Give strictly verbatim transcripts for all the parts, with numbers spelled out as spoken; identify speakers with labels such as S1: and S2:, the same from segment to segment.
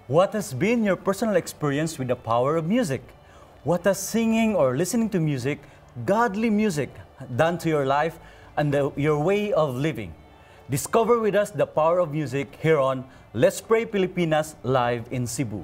S1: What has been your personal experience with the power of music? What has singing or listening to music, godly music, done to your life and the, your way of living? Discover with us the power of music here on Let's Pray Pilipinas live in Cebu.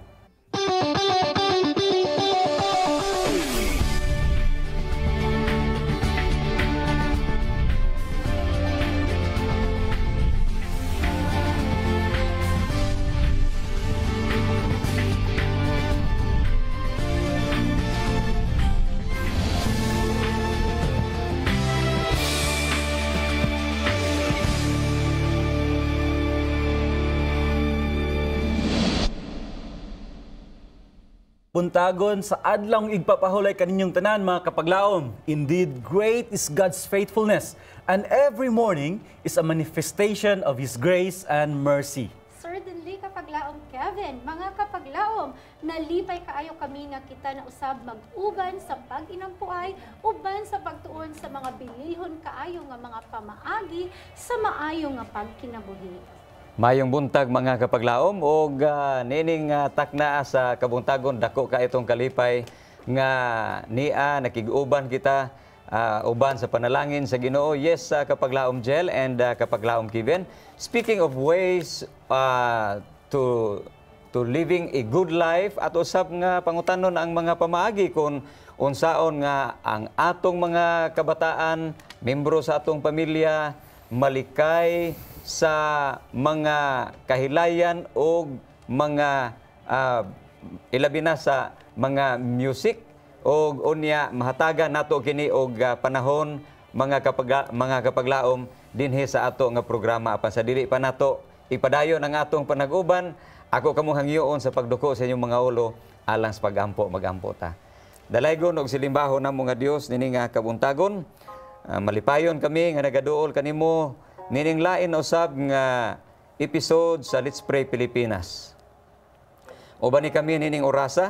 S1: Puntagon sa adlang igpapahulay kaninyong tanan mga kapaglaom. Indeed, great is God's faithfulness, and every morning is a manifestation of His grace and mercy.
S2: Certainly, kapaglaom Kevin, mga kapaglaom, nalipay kaayo kami nga kita na usab mag-uban sa pag-inampuay, uban sa pagtuon sa mga bilihon kaayo nga mga pamaagi sa maayo nga pagkinabuhi.
S3: Mayong buntag mga kapaglaom o uh, nining uh, takna sa kabuntagon dako ka itong kalipay nga niya nakig-uban kita uh, uban sa panalangin sa Ginoo. Yes, uh, kapaglaom Jel and uh, kapaglaom Kevin. Speaking of ways uh, to to living a good life at usab nga pangutanon ang mga pamaagi kung unsaon nga ang atong mga kabataan, membro sa atong pamilya malikay sa mga kahilayan o mga uh, ilabi na sa mga music o unya mahatagan nato kini og uh, panahon mga kapag mga kapaglaom dinhi sa ato nga programa apan sa dili pa nato ipadayon ang atong panag-uban. Ako kamo hangyoon sa pagduko sa inyong mga ulo alang sa pagampo magampo ta. Dalaygon og silimbaho namo nga Dios nini nga kabuntagon. Uh, malipayon kami nga nagaduol kanimo nining lain usab nga episode sa Let's Pray Pilipinas. Uban ni kami nining orasa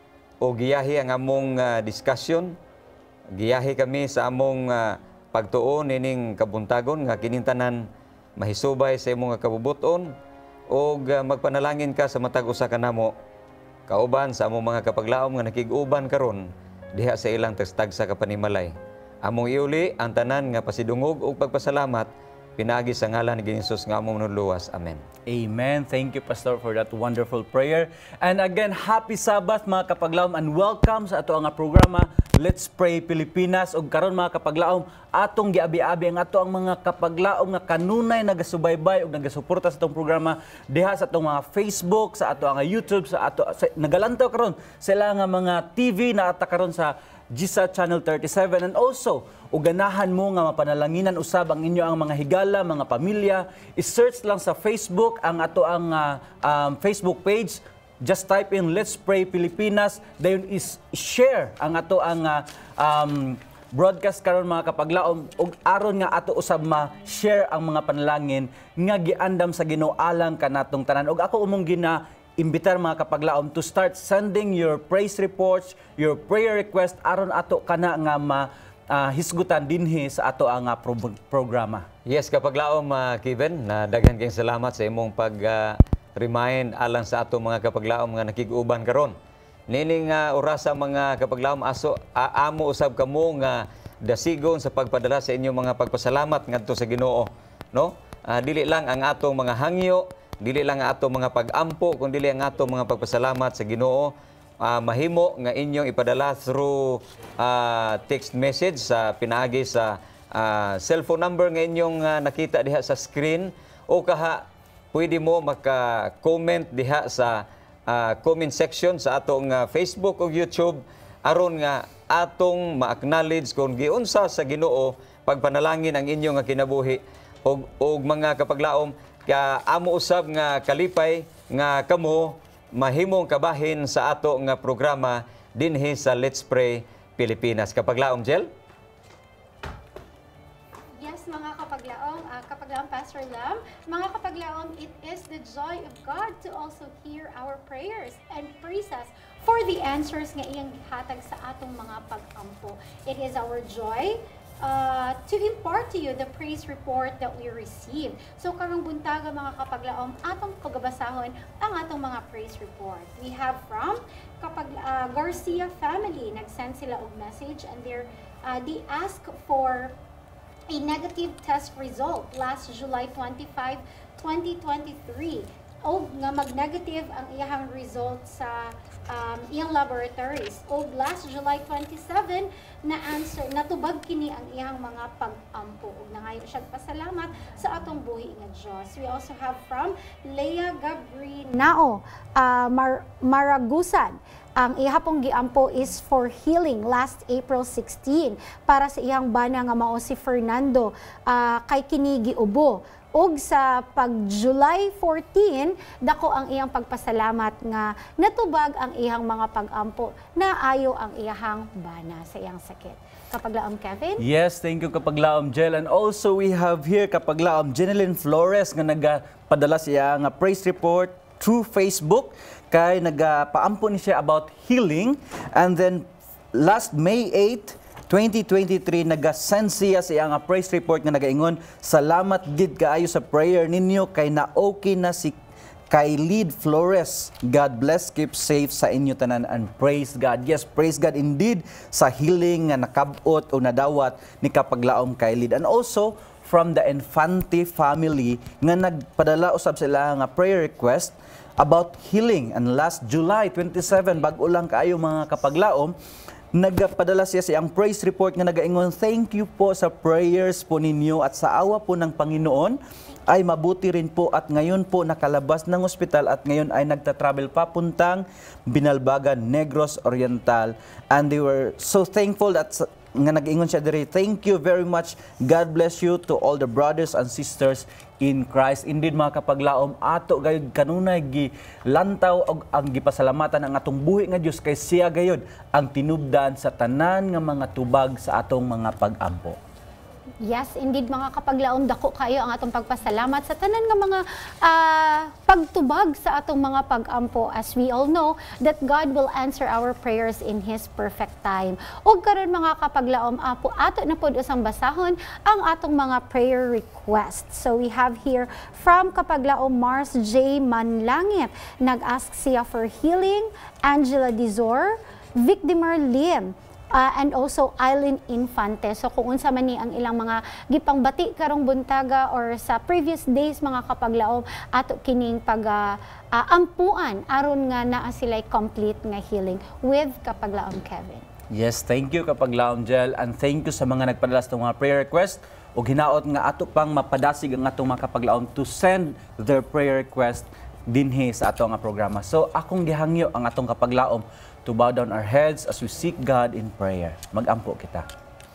S3: o giyahi ang among uh, discussion. Giyahi kami sa among uh, pagtuon nining kabuntagon nga kinintanan mahisubay sa imong kabubuton o uh, magpanalangin ka sa matag usa kanamo kauban sa among mga kapaglaom nga nakig-uban karon diha sa ilang tagsa ka panimalay. Among iuli ang tanan nga pasidungog ug pagpasalamat pinagi sa ngalan ni Jesus nga among manuluwas. Amen.
S1: Amen. Thank you, Pastor, for that wonderful prayer. And again, happy Sabbath mga kapaglaom and welcome sa ato nga programa Let's Pray Pilipinas. Og karon mga kapaglaom, atong giabi-abi ang ato ang mga kapaglaom nga kanunay nagasubaybay ug nagasuporta sa atong programa diha sa atong mga Facebook, sa ato nga YouTube, sa ato sa, nagalantaw karon sila nga mga T V na ata karon sa G S A Channel thirty-seven, and also uganahan mo nga mapanalanginan usab ang inyo ang mga higala, mga pamilya. I-search lang sa Facebook ang ato ang uh, um, Facebook page. Just type in Let's Pray Pilipinas. Dayon is share ang ato ang uh, um, broadcast karon mga kapaglaom ug aron nga ato usab ma-share ang mga panalangin nga giandam sa Ginoo alang kanatong tanan. Ug ako umong gina imbitar mga kapaglaom to start sending your praise reports, your prayer request aron ato kana nga ma uh, hisgutan dinhi sa ato ang uh, pro programa.
S3: Yes, kapaglaom uh, Kevin, na daghan kayong salamat sa imong pag uh, remind alang sa ato mga kapaglaom nga nakig-uban karon. Nining uh, orasa mga kapaglaom aso uh, amo usab kamo nga dasigon sa pagpadala sa inyong mga pagpasalamat ngadto sa Ginoo, no? Uh, dili lang ang atong mga hangyo, dili lang ang atong mga pag-ampo, kundi dili ang atong mga pagpasalamat sa Ginoo. Uh, mahimo nga inyong ipadala through uh, text message sa pinaagi sa uh, cellphone number nga inyong uh, nakita diha sa screen, o kaha pwede mo maka-comment diha sa uh, comment section sa atong uh, Facebook o YouTube aron nga atong ma-acknowledge kung giunsa sa Ginoo pagpanalangin ang inyong nga kinabuhi og og mga kapaglaom. Kaya amo usab nga kalipay nga kamo mahimong kabahin sa ato nga programa dinhi sa Let's Pray Pilipinas. Kapaglaom Jel?
S2: Yes, mga kapaglaom, uh, kapaglaom Pastor Lam, mga kapaglaom, it is the joy of God to also hear our prayers and praise us for the answers nga iyang gihatag sa atong mga pag-ampo. It is our joy uh, to impart to you the praise report that we received. So karong buntaga mga kapaglaom, atong pagbabasahon ang atong mga praise report. We have from kapag uh, Garcia family, nag-send sila og message and they're, uh, they ask for a negative test result last July twenty-fifth, twenty twenty-three. O nga mag-negative ang iyang result sa um, iyang laboratories. O last July twenty-seventh, na answer, natubag kini ang iyang mga pag-ampo. O nangayon siya pasalamat sa atong buhi nga Diyos. We also have from Leia Gabrinao, uh, Mar Maragusan. Ang ihapong giampo is for healing last April sixteenth para sa iyang bana nga mao si Fernando uh, kay kini giubo. Og sa pag July fourteenth, dako ang iyang pagpasalamat nga natubag ang iyang mga pag-ampo na ayo ang iyang bana sa iyang sakit. Kapaglaom Kevin?
S1: Yes, thank you Kapaglaom Jel. And also we have here Kapaglaom Jeneline Flores nga nagapadala siya nga praise report through Facebook kay nagapaampo ni siya about healing. And then last May eighth, twenty twenty-three, naga-send siya sa iyang praise report nga nagaingon, salamat gid kaayo sa prayer ninyo kay na-okay na si Kailid Flores. God bless, keep safe sa inyo tanan and praise God. Yes, praise God indeed sa healing nga nakabot o nadawat ni Kapaglaom Kailid. And also from the Infante family nga nagpadala usab sila nga prayer request about healing. And last July twenty-seventh, bag-o lang kaayo mga Kapaglaom, nagpadala siya sa iyang praise report nga nagaingon, thank you po sa prayers po ninyo at sa awa po ng Panginoon ay mabuti rin po at ngayon po nakalabas ng ospital at ngayon ay nagta-travel papuntang Binalbagan, Negros Oriental. And they were so thankful that nga nag-ingon siya diri, thank you very much, God bless you to all the brothers and sisters in Christ. Indeed mga Kapaglaom, ato gayud kanunay gilantaw og ang gipasalamatan ang atong buhi nga Dios kay siya gayud ang tinubdan sa tanan nga mga tubag sa atong mga pag-ampo.
S2: Yes, indeed mga Kapaglaom, dako kayo ang atong pagpasalamat sa tanan nga mga uh, pagtubag sa atong mga pag-ampo, as we all know that God will answer our prayers in His perfect time. Og karon mga Kapaglaom, apo ato na pod usang basahon ang atong mga prayer requests. So we have here from Kapaglaom Mars J. Manlangit, nag-ask siya for healing, Angela Dizor, Victimar Lim, Uh, and also Eileen Infante. So kung unsa man ni ang ilang mga gipangbati karong buntaga or sa previous days mga Kapaglaom, ato kining pag uh, uh, ampuan aron nga naa sila complete nga healing with Kapaglaom Kevin.
S1: Yes, thank you Kapaglaom Jel, and thank you sa mga nagpadala sa mga prayer request ug hinaot nga ato pang mapadasig ang atong mga Kapaglaom to send their prayer request dinhi sa ato nga programa. So akong gihangyo ang atong Kapaglaom to bow down our heads as we seek God in prayer. Mag-ampo kita.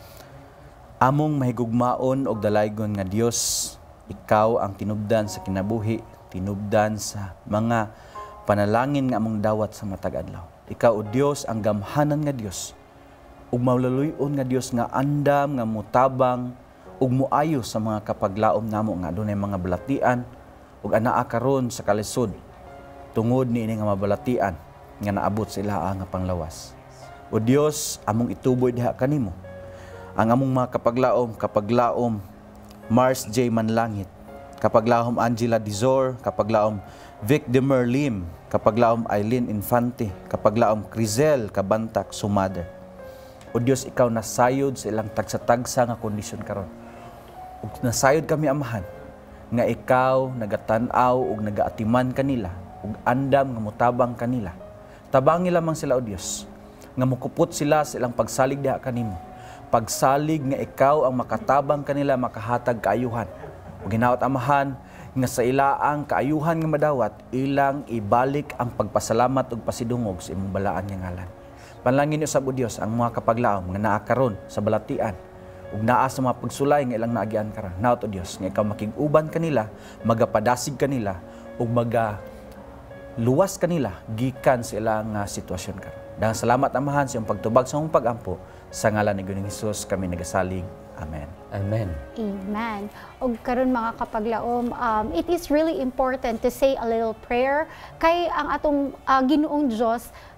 S1: Among mahigugmaon og dalaygon nga Dios, ikaw ang tinubdan sa kinabuhi, tinubdan sa mga panalangin nga among dawat sa matag adlaw. Ikaw o Dios ang gamhanan nga Dios, ug maulaluyon nga Dios nga andam nga mutabang ug muayo sa mga Kapaglaom namo nga adunay mga balatian ug anaa karon sa kalisod tungod niini nga mabalatian nga naabot sa ilaha nga panglawas. O Dios, among ituboy diha kanimo ang among mga Kapaglaom, Kapaglaom Mars J. Manlangit, Kapaglaom Angela Dizor, Kapaglaom Vic de Merlim, Kapaglaom Eileen Infante, Kapaglaom Crizel Kabantak Sumader. O Dios, ikaw nasayod sa ilang tagsa-tagsa nga kondisyon karon. Ug nasayod kami amahan nga ikaw nagatanaw ug nagaatiman kanila ug andam nga mutabang kanila. Tabangi lamang sila o Dios nga mukupot sila sa ilang pagsalig diha kanimo. Pagsalig nga ikaw ang makatabang kanila makahatag kaayuhan. Ug hinaot amahan nga sa ilaang kaayuhan nga madawat ilang ibalik ang pagpasalamat ug pasidungog sa imong balaan nga ngalan. Panalangin usab o Dios ang mga Kapaglaom nga naa karon sa balatian ug naa sa mga pagsulay nga ilang naagian karon. Hinaot o Dios nga ikaw makig-uban kanila, magapadasig kanila ug maga luwas kanila gikan sa ilang uh, sitwasyon karon. Daghang salamat amahan sa iyong pagtubag sa imong pag-ampo sa ngalan ni Ginoong Hesus kami nagasalig. Amen.
S3: Amen.
S2: Amen. Og karon mga Kapaglaom, um, it is really important to say a little prayer kay ang atong uh, Ginoong Dios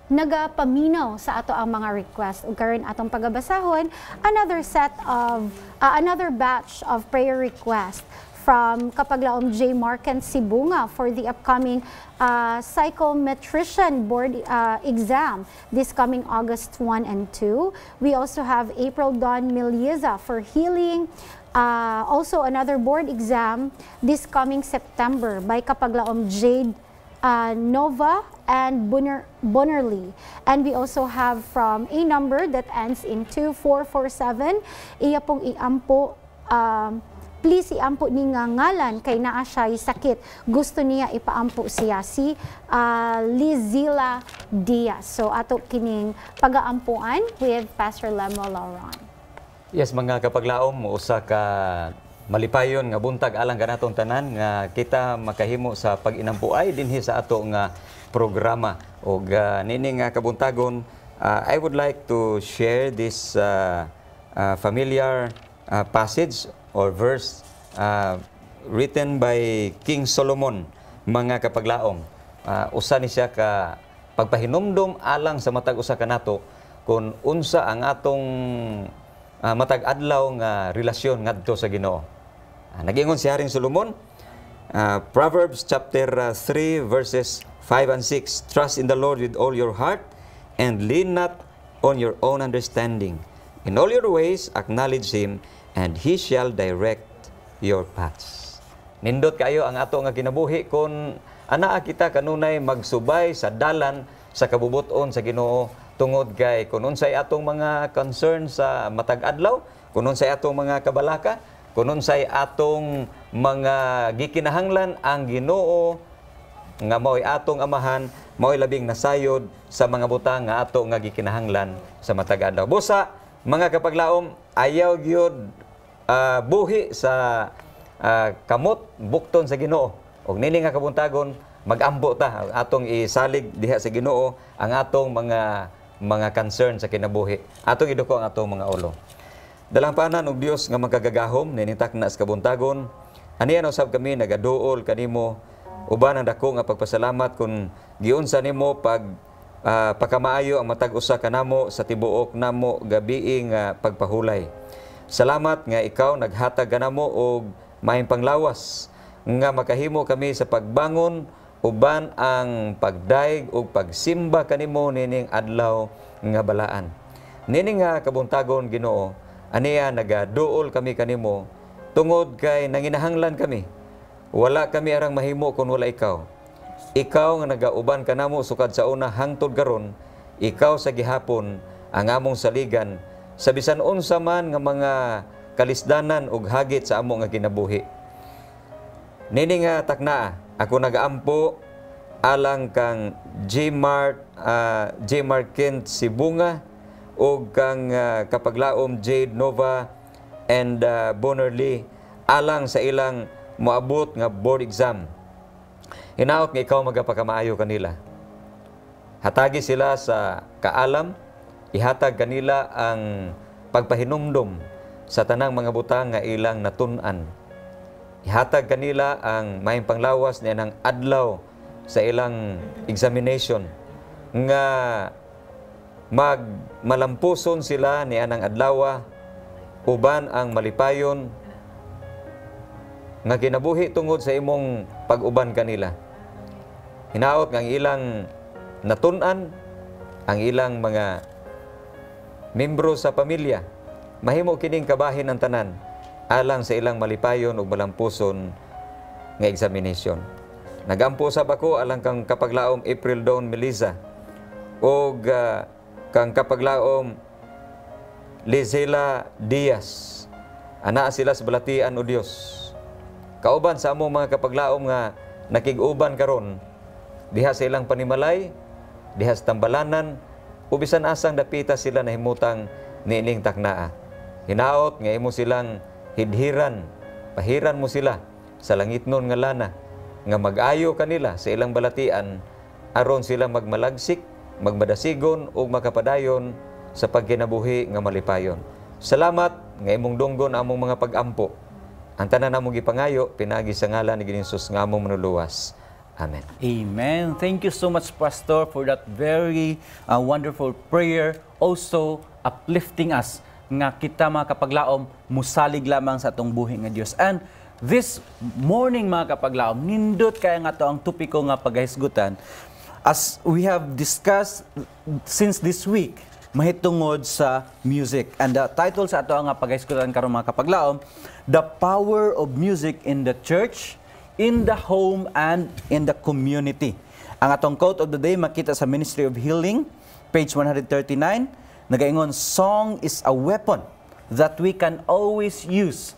S2: nagapaminaw sa ato ang mga request. Ug karon atong pagabasahon another set of uh, another batch of prayer request from Kapaglaom J. Marken Sibunga for the upcoming uh, psychometrician board uh, exam this coming August first and second. We also have April Dawn Milieza for healing. Uh, also another board exam this coming September by Kapaglaom Jade uh, Nova and Bonner, Bonnerly. And we also have from a number that ends in two four four seven. Iya pong iampo um, please iampo ni nga ngalan kay naa siya sakit. Gusto niya ipaampo siya si uh, Lizila Diaz. So ato kining pagaampuan with Pastor Lemo Lauron.
S3: Yes, mga kapaglaom, usa ka malipayon nga buntag alang kanatong tanan nga kita makahimo sa pag-inampuay dinhi sa ato nga programa. Og uh, nini nga kabuntagon, uh, I would like to share this uh, uh, familiar uh, passage or verse uh, written by King Solomon, mga kapaglaom. Uh, usa ni siya ka pagpahinumdom alang sa matag usa kanato kung unsa ang atong uh, matag adlaw nga relasyon ngadto sa Ginoo. Uh, Nag-ingon si Haring Solomon, uh, Proverbs chapter uh, three verses five and six. Trust in the Lord with all your heart and lean not on your own understanding. In all your ways acknowledge Him and He shall direct your paths. Nindot kayo ang ato nga kinabuhi kung anaa kita kanunay magsubay sa dalan sa kabubuton sa Ginoo tungod kay kung unsay atong mga concern sa matag adlaw, kung unsay atong mga kabalaka, kung unsay atong mga gikinahanglan ang Ginoo nga mao'y atong amahan, mao'y labing nasayod sa mga butang nga ato nga gikinahanglan sa matag adlaw. Busa, mga kapaglaom, ayaw gyud uh, buhi sa uh, kamot bukton sa Ginoo. Og nini nga kabuntagon, mag-ambo ta atong isalig diha sa Ginoo ang atong mga mga concern sa kinabuhi. Atong iduko ang atong mga ulo. Dalampanan og Dios nga magkagagahom ninitak na sa kabuntagon. Aniya usab kami nagaduol kanimo uban ang dako nga pagpasalamat kung giunsa nimo pag uh, pakamaayo ang matag usa kanamo sa tibuok namo gabi nga pagpahulay. Salamat nga ikaw naghatag kanamo og maayong panglawas nga makahimo kami sa pagbangon uban ang pagdaig ug pagsimba kanimo nining adlaw nga balaan. Nining nga kabuntagon Ginoo, aniya nagaduol kami kanimo tungod kay nanginahanglan kami. Wala kami arang mahimo kung wala ikaw. Ikaw nga nagauban kanamo sukad sa una hangtod karon, ikaw sa gihapon ang among saligan sa bisan unsa man nga mga kalisdanan ug hagit sa amo nga kinabuhi. Nini nga taknaa, ako nagaampo alang kang J. Mart uh, J. Marken Sibunga ug kang uh, kapaglaom Jade Nova and uh, Bonnerly alang sa ilang moabot nga board exam. Hinaot nga ikaw magapakamaayo kanila. Hatagi sila sa kaalam, ihatag kanila ang pagpahinumdom sa tanang mga butang nga ilang natun-an. Ihatag kanila ang maayong panglawas niya ng adlaw sa ilang examination nga magmalampuson sila niya ng adlawa uban ang malipayon nga kinabuhi tungod sa imong pag-uban kanila. Hinaot nga ang ilang natun-an, ang ilang mga membro sa pamilya, mahimo kining kabahin ang tanan alang sa ilang malipayon ug malampuson nga examination. Nagampo sab ako alang kang kapaglaom April Dawn Miliza ug uh, kang kapaglaom Lizila Diaz. Ana sila sa balatian o Dios. Kauban sa among mga kapaglaom nga nakig-uban karon diha sa ilang panimalay, diha sa tambalanan, ubisan asang dapita sila na himutang niining taknaa. Hinaot nga imo silang hidhiran, pahiran mo sila sa langitnon nga lana, nga mag-ayo kanila sa ilang balatian aron sila magmalagsik, magmadasigon ug makapadayon sa pagkinabuhi nga malipayon. Salamat nga imong dunggon among mga pag-ampo. Ang tanan namong gipangayo pinagi sa ngalan ni Hesus nga among manuluwas. Amen.
S1: Amen. Thank you so much, Pastor, for that very uh, wonderful prayer. Also, uplifting us nga kita mga kapaglaom, musalig lamang sa atong buhi nga Dios. And this morning mga kapaglaom, nindot kaya nga to ang tupiko nga paghisgutan. As we have discussed since this week, mahitungod sa music. And the title sa ato nga paghisgutan karon mga kapaglaom, The Power of Music in the Church, in the Home, and in the Community. Ang atong quote of the day makita sa Ministry of Healing, page one thirty-nine, nagaingon, "Song is a weapon that we can always use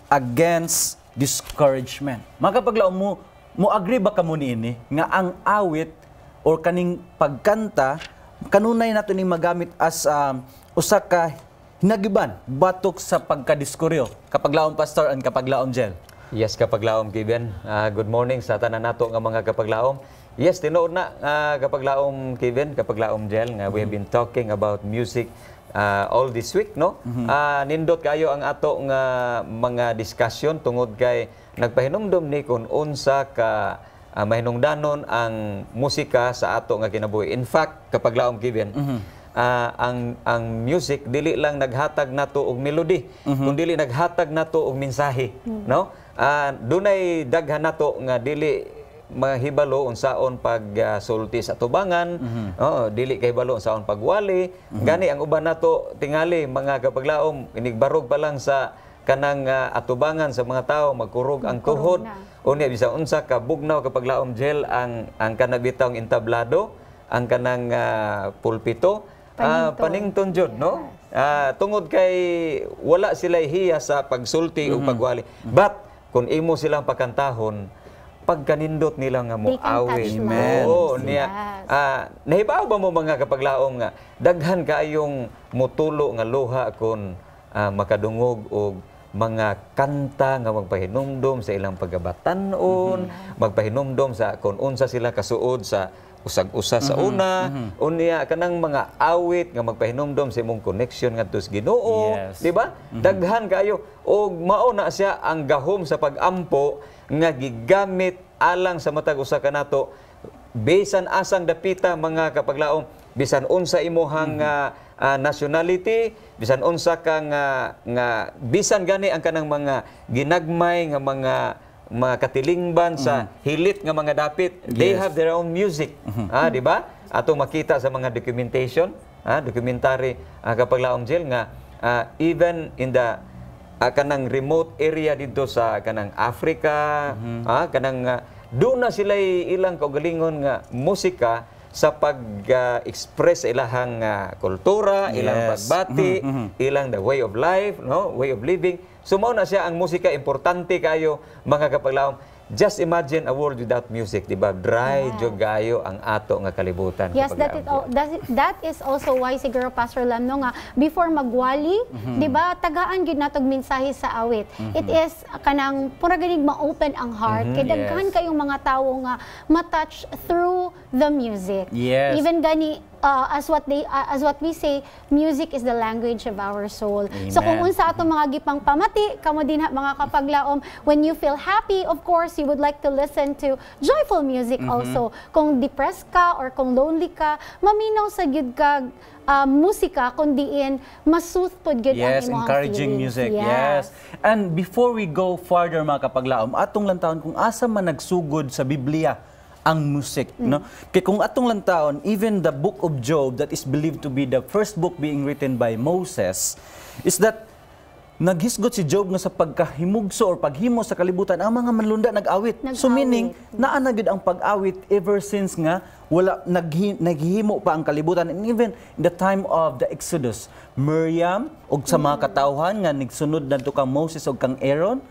S1: against discouragement." Mga kapaglaom mo, mo agree ba kamo niini nga ang awit or kaning pagkanta kanunay nato ning magamit as um, usa ka hinagiban batok sa pagkadiskuryo? Kapaglaom Pastor and kapaglaom Jel.
S3: Yes, kapaglaom Kevin. Uh, good morning sa tanan nato nga mga kapaglaom. Yes, tinuod na uh, kapaglaom Kevin, kapaglaom Jel nga we have been talking about music uh, all this week, no? Mm-hmm. uh, nindot kayo ang ato nga mga discussion tungod kay nagpahinumdom ni kung unsa ka uh, mahinungdanon ang musika sa ato nga kinabuhi. In fact, kapaglaom Kevin, mm-hmm. uh, ang ang music dili lang naghatag nato og melody, mm-hmm. kundi dili naghatag nato og mensahe, mm-hmm. no? Uh, dunay daghan nato nga dili mahibalo unsaon pagsulti uh, sa tubangan, mm-hmm. oh, dili kay hibalo unsaon pagwali, mm-hmm. gani ang uban nato tingali mga kapaglaom inigbarog pa lang sa kanang uh, atubangan sa mga tao magkurog ang tuhod unya bisan unsa ka bugnaw kapaglaom Jel ang ang kanabitawng entablado, ang kanang uh, pulpito, uh, panington jud, no? Uh, tungod kay wala sila hiya sa pagsulti mm-hmm. o pagwali, but kung imo silang pakantahon, pagkanindot nila nga mo awit. Oo, niya.
S2: Yes.
S3: Uh, nahibaw ba mo mga kapaglaom nga daghan kaayong mutulo nga luha kung uh, makadungog og mga kanta nga magpahinumdom sa ilang pagabatan-on, mm-hmm. magpahinumdom sa kung unsa sila kasuod sa usag-usa sa
S1: mm-hmm.
S3: una,
S1: mm-hmm.
S3: unya kanang mga awit nga magpahinumdom sa imong connection ngadto sa Ginoo,
S1: yes.
S3: di ba? Mm-hmm. Daghan kayo og mao na siya ang gahom sa pagampo nga gigamit alang sa matag usa kanato bisan asang dapita mga kapaglaom, bisan unsa imuhang mm-hmm. uh, uh, nationality, bisan unsa ka nga, nga bisan gani ang kanang mga ginagmay nga mga mga katilingban sa mm-hmm. hilit nga mga dapit, yes. they have their own music, mm-hmm. ah, di ba? Atong makita sa mga documentation, ah, documentary ah, kapaglaom Jel nga uh, even in the uh, kanang remote area dito sa kanang Africa, mm-hmm. ah, kanang uh, doon na sila ilang kaugalingon nga musika sa pag-express uh, ilahang uh, kultura,
S1: yes.
S3: ilang pagbati, mm-hmm. ilang the way of life, no, way of living. So mao na siya ang musika, importante kayo mga kapaglaom. Just imagine a world without music, di ba? Dry,
S2: yes.
S3: jud gayo ang ato nga kalibutan.
S2: Yes, that is, that, that is also why siguro Pastor Lam no nga before magwali, mm-hmm. di ba? Tagaan gyud natog mensahe sa awit. Mm-hmm. It is kanang pura ganig ma-open ang heart. Mm-hmm. Kay daghan yes. kayong mga tawo nga ma-touch through the music.
S1: Yes.
S2: Even gani Uh, as what they uh, as what we say, music is the language of our soul.
S1: Amen.
S2: So kung unsa ato mga gipang pamati kamo din mga kapaglaom, when you feel happy, of course you would like to listen to joyful music mm-hmm. also. Kung depressed ka or kung lonely ka, maminaw sa gyud ka uh, musika kundiin masooth pod gyud
S1: yes,
S2: ang imong
S1: encouraging
S2: feelings.
S1: music. Yes.
S2: Yes.
S1: And before we go further mga kapaglaom, atong lantaon kung asa man nagsugod sa Biblia ang music, mm. no? Kaya kung atong lantaon, even the book of Job that is believed to be the first book being written by Moses, is that naghisgot si Job nga sa pagkahimugso or paghimo sa kalibutan, ang mga manlunda nag-awit.
S2: Nag-awit.
S1: So meaning, naa na gid ang pag-awit ever since nga wala naghi, naghihimo pa ang kalibutan. And even in the time of the Exodus, Miriam og sa mga katawhan nga nigsunod nadto kang Moses og kang Aaron,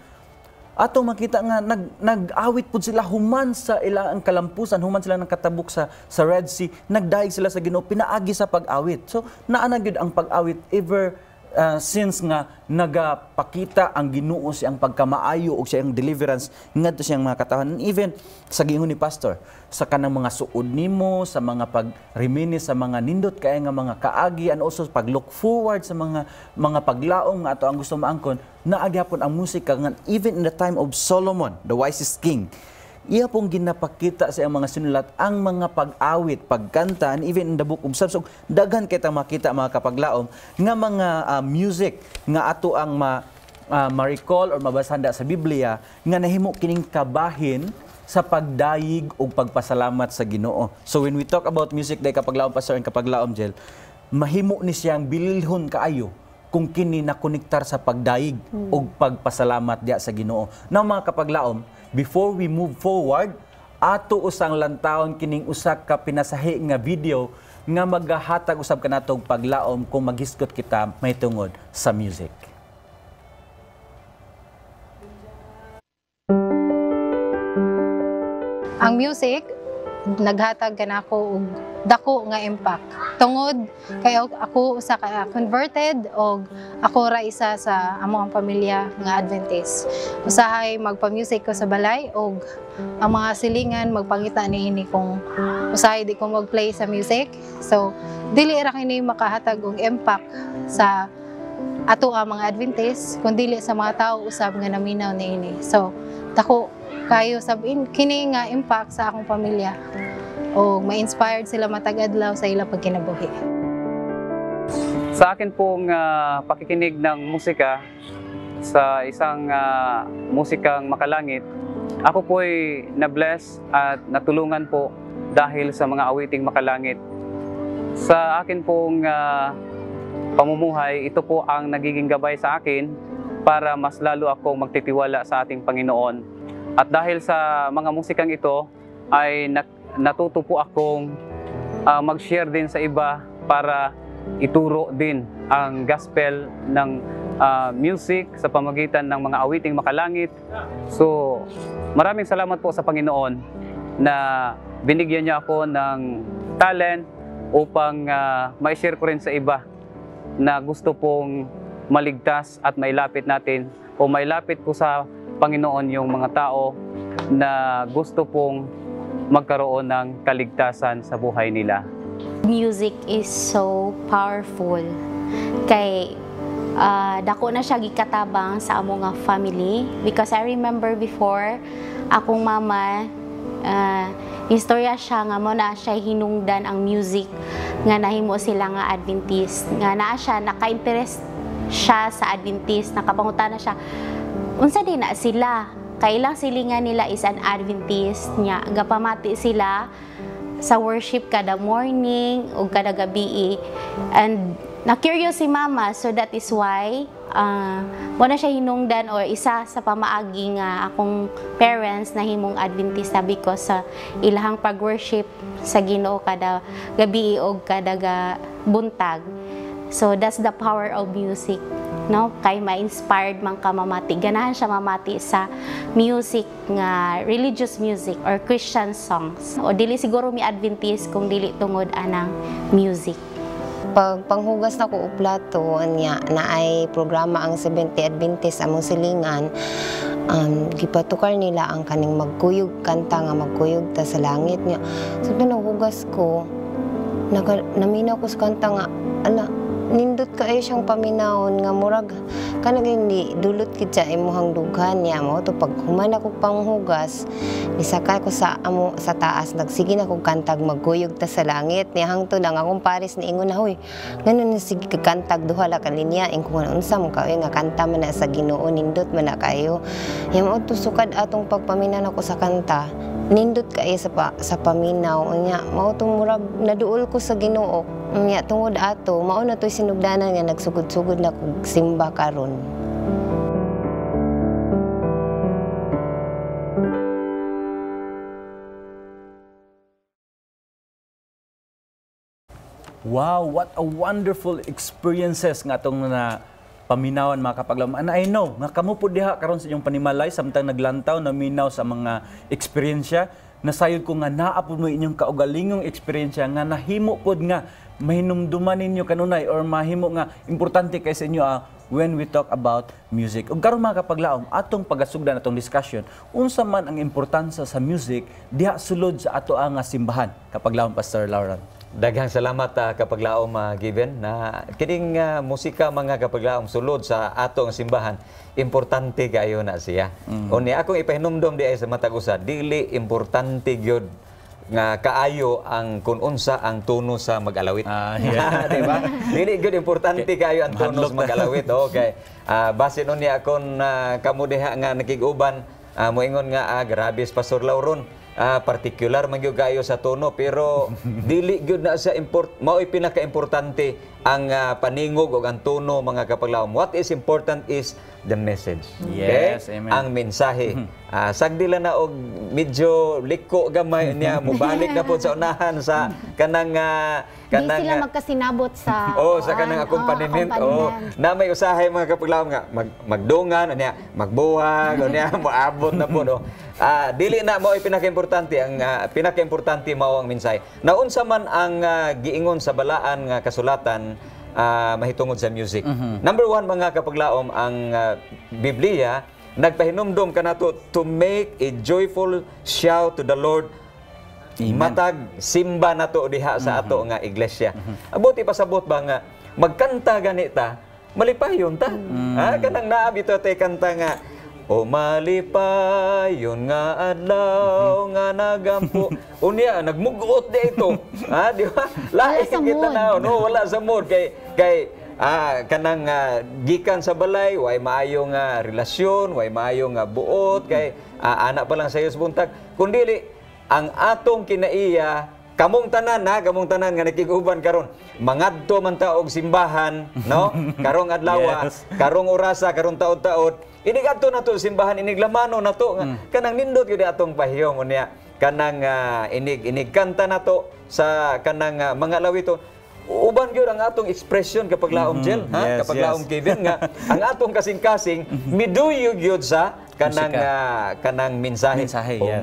S1: ato makita nga nag nag-awit pud sila human sa ilang kalampusan, human sila nakatabok sa sa Red Sea, nagdaig sila sa Ginoo pinaagi sa pag-awit. So naa na gyud ang pag-awit ever uh, since nga nagapakita ang Ginoo siyang pagkamaayo o siyang deliverance ngadto siyang mga katawhan. Even sa giingon ni pastor, sa kanang mga suod nimo, sa mga pag-reminisce sa mga nindot kay nga mga kaagi, and also pag-look forward sa mga mga paglaom nga ato ang gusto maangkon, naagyapon ang musika nga even in the time of Solomon, the wisest king. iya pong ginapakita sa iyang mga sinulat ang mga pag-awit, pagkanta, and even in the book of Psalms. So, daghan kita makita mga kapaglaom nga mga uh, music nga ato ang ma, uh, ma-recall or mabasanda sa Biblia nga nahimo kining kabahin sa pagdayig o pagpasalamat sa Ginoo. So when we talk about music day kapaglaom pastor and kapaglaom Jel, mahimo ni siyang bililhon kaayo kung kini nakonektar sa pagdayig hmm. o pagpasalamat diya sa Ginoo. Now mga kapaglaom, before we move forward, ato usang lantawon kining usa ka pinasahi nga video nga magahatag usab kanatong paglaom kung maghiskot kita may tungod sa music.
S4: Ang music naghatag kanako og dako nga impact tungod kay ako usa ka converted og ako ra isa sa among pamilya nga Adventist. Usahay magpa-music ko sa balay og ang mga silingan magpangita niini kung usahay di ko mag-play sa music. So dili ra kini makahatag og impact sa ato ang mga Adventist kundi sa mga tao usab nga naminaw niini. So dako kayo sabin kini nga impact sa akong pamilya o ma-inspired sila matag-adlaw sa ilang pagkinabuhi.
S5: Sa akin pong uh, pakikinig ng musika sa isang uh, musikang makalangit, ako po'y na-bless at natulungan po dahil sa mga awiting makalangit. Sa akin pong uh, pamumuhay, ito po ang nagiging gabay sa akin para mas lalo akong magtitiwala sa ating Panginoon. At dahil sa mga musikang ito ay natuto po akong uh, mag-share din sa iba para ituro din ang gospel ng uh, music sa pamagitan ng mga awiting makalangit. So maraming salamat po sa Panginoon na binigyan niya ako ng talent upang uh, ma-share ko rin sa iba na gusto pong maligtas at mailapit natin o mailapit ko sa Panginoon yung mga tao na gusto pong magkaroon ng kaligtasan sa buhay nila.
S6: Music is so powerful. Kay uh, dako na siya gikatabang sa among nga family because I remember before akong mama uh, istorya siya nga mo na siya hinungdan ang music nga nahimo sila nga Adventist nga naa siya naka-interest siya sa Adventist nakapangutana siya unsa din na sila kailang silingan nila is an Adventist nya gapamati sila sa worship kada morning o kada gabi and na-curious si mama so that is why uh, wala siya hinungdan or isa sa pamaagi nga akong parents na himong Adventista because sa uh, ilahang pag-worship sa Ginoo kada gabi o kada buntag. So that's the power of music, no? Kay ma-inspired man ka mamati, ganahan siya mamati sa music nga religious music or Christian songs. O dili siguro mi Adventist kung dili tungod anang music.
S7: Pag panghugas na ko og plato anya na ay programa ang Seventh-day Adventist among silingan, um, gipatukar nila ang kaning magkuyog kanta nga magkuyog ta sa langit niya. So nahugas ko, naga, naminaw ko sa kanta nga ala nindot kaayo siyang paminawon nga murag kanang hindi dulot kit sa imuhang dughan niya mo to pag human ako panghugas nisakay ko sa amo sa taas nagsige na kog kantag magkuyog ta sa langit niya hangtod ang akong pares ni ingon na hoy nganon na sige kantag duha la ka linya ing kung unsa mo kayo nga kanta man na sa Ginoo nindot man na kayo ya mo to sukad atong pagpaminaw nako sa kanta nindot kaayo sa pa, sa paminaw nya mao to murag naduol ko sa Ginoo nya tungod ato mao na to'y sinugdanan nga nagsugod-sugod na kog simba karon.
S1: Wow, what a wonderful experiences nga atong na paminawan mga kapaglaom. And I know, nga kamo po diha karon sa inyong panimalay samtang naglantaw na minaw sa mga eksperyensya, nasayod ko nga naapod mo inyong kaugalingong eksperyensya nga nahimo pod nga mahinumduman ninyo kanunay or mahimo nga importante kay sa inyo ah, when we talk about music. Ug karon mga kapaglaom, atong pagasugdan atong discussion, unsa man ang importansya sa music diha sulod sa ato ang simbahan. Kapaglaom Pastor Lauren.
S3: Daghang salamat uh, kapaglaom uh, Given na kining uh, musika mga kapaglaom sulod sa atong simbahan importante kayo na siya. Mm. Unya akong ipahinumdom di ay sa matag usa dili importante gyud nga kaayo ang kun unsa ang tono sa mag-alawit. Ah, yeah. Di ba? Dili gyud importante kayo ang tono sa mag-alawit. Okay. Uh, base nun niya akong uh, kamo diha nga nakig-uban uh, moingon nga ah, grabe Pastor Lauron. Ah, particular man gyud kayo sa tono pero dili gyud na sa import mao pinaka-importante ang uh, paningog o ang tono mga kapaglaom. What is important is the message.
S1: Yes,
S3: okay?
S1: amen.
S3: Ang mensahe. Ah, sagdila na og medyo liko gamay niya mubalik na po sa unahan sa kanang uh, kanang
S8: di sila magkasinabot sa
S3: oh sa kanang accompaniment. Oh, na may usahay mga kapaglaom nga mag, magdungan niya, magbuwag niya, moabot na po no. Ah, dili na mo pinaka-importante ang uh, pinaka-importante mao ang mensahe. Naunsa man ang uh, giingon sa balaan nga kasulatan uh, mahitungod sa music. Mm-hmm. Number one mga kapaglaom ang uh, Biblia nagpahinumdom kanato to make a joyful shout to the Lord. Amen. Matag simba nato diha sa ato mm-hmm. nga iglesia. Mm-hmm. Abuti pasabot ba nga magkanta ganita malipayon ta. Mm-hmm. Ha kanang naa bitaw tay kanta nga o malipayon nga adlaw nga nagampo. Unya nagmugot di ito. Ha, di ba? Lain kita na no, wala sa mood kay kay ah kanang uh, gikan sa balay way maayo nga relasyon, way maayo nga buot kay uh, anak pa lang sa iyo sa buntag. Kundi ang atong kinaiya kamong tanan na kamong tanan nga nakig-uban karon mangadto man ta og simbahan no karong adlaw yes. karong orasa karong taud-taud ini kadto nato simbahan inig lamano nato nga mm. kanang nindot gyud atong pahiyong unya kanang uh, inig inig kanta nato sa kanang uh, mga lawiton uban gyud ang atong expression kapag laom Jel mm-hmm. ha yes, kapag yes. laom Kevin nga ang atong kasing-kasing miduyog gyud sa kanang uh, kanang mensahe, mensahe yes. O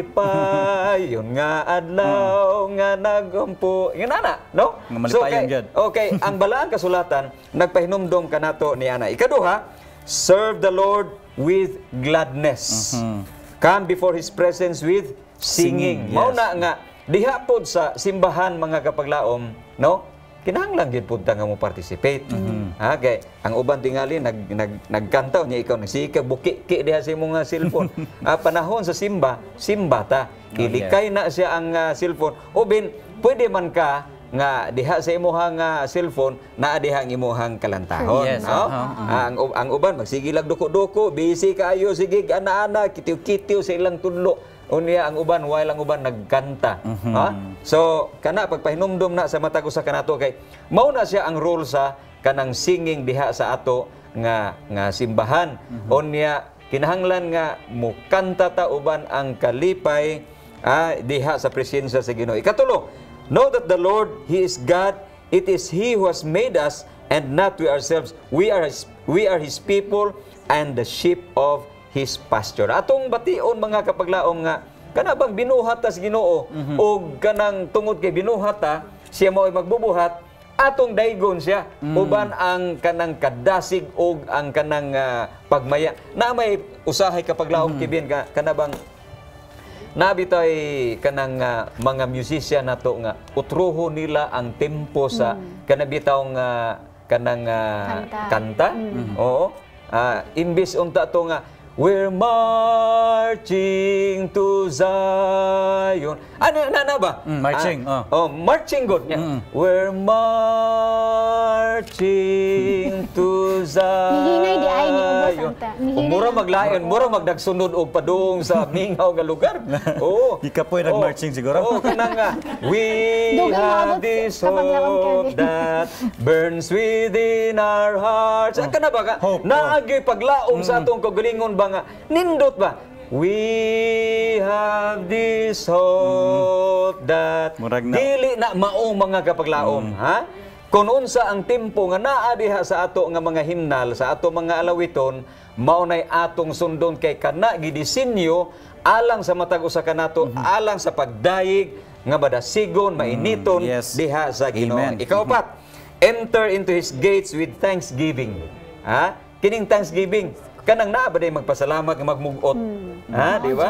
S3: malipay yun nga adlaw nga nagumpo yun ana no so okay, okay ang balaan kasulatan nagpahinumdom kanato ni ana ikaduha serve the Lord with gladness mm-hmm. come before His presence with singing, singing yes. Mao na nga diha pod sa simbahan mga kapaglaom no kinahanglan gyud pud ta nga mo participate. Mm-hmm. Ha kay ang uban tingali nag, nag nagkanta nya ikaw nagsika buki ki diha sa imong cellphone. ah, panahon sa simba, simba ta. Ilikay na siya ang uh, cellphone. O bin pwede man ka nga diha sa imong uh, cellphone naa diha ang imong kalantahon, yes, no? Uh-huh, uh-huh. Ah, ang ang uban magsige lag duko-duko, busy kaayo sige ana-ana kitiw-kitiw sa ilang tudlo. Unya ang uban while ang uban nagkanta. Mm-hmm. Ha? So kana pagpahinumdom na sa matag usa kanato kay mao na siya ang role sa kanang singing diha sa ato nga nga simbahan. Mm-hmm. Unya kinahanglan nga mukanta ta uban ang kalipay ah, diha sa presensya sa Ginoo. Ikatulo, know that the Lord He is God. It is He who has made us and not we ourselves. We are his, we are His people and the sheep of His pasture. Atong bation mga kapaglaom nga kana bang binuhat ta sa Ginoo mm-hmm. o kanang tungod kay binuhat ta siya mao magbubuhat atong daygon siya mm. uban ang kanang kadasig og ang kanang uh, pagmaya na may usahay kapaglaom mm-hmm. kibin ka kana bang nabitay kanang uh, mga musician nato nga utruho nila ang tempo sa mm. kanabitaw nga kanang uh, kanta, kanta? Mm. Oo uh, imbis unta to nga we're marching to Zion. Ano na na ba?
S1: Mm, marching.
S3: Ah, oh. oh, marching good. Yeah. Mm. We're marching to Zion.
S8: Mihinay di ay ni ubos anta.
S3: Mura maglayon, mura magdagsunod og padung sa mingaw nga lugar. Oh.
S1: Ikapoy oh. nag-marching siguro.
S3: Oh, kanang nga. We have this hope that burns within our hearts. Oh. Kana ba ka? Naagi paglaom mm. sa atong kagalingon ba nga nindot ba we have this hope that dili na maong mga kapaglaom mm. ha kun unsa ang tempo nga naa diha sa ato nga mga himnal sa ato mga alawiton mao nay atong sundon kay kana gidisenyo alang sa matag usa kanato mm-hmm. alang sa pagdayeg nga badasigon mainiton mm, yes. diha sa Ginoo. Ikaupat, enter into His gates with thanksgiving. Ha kining thanksgiving kanang naa ba day magpasalamat nga magmugot hmm. ha di ba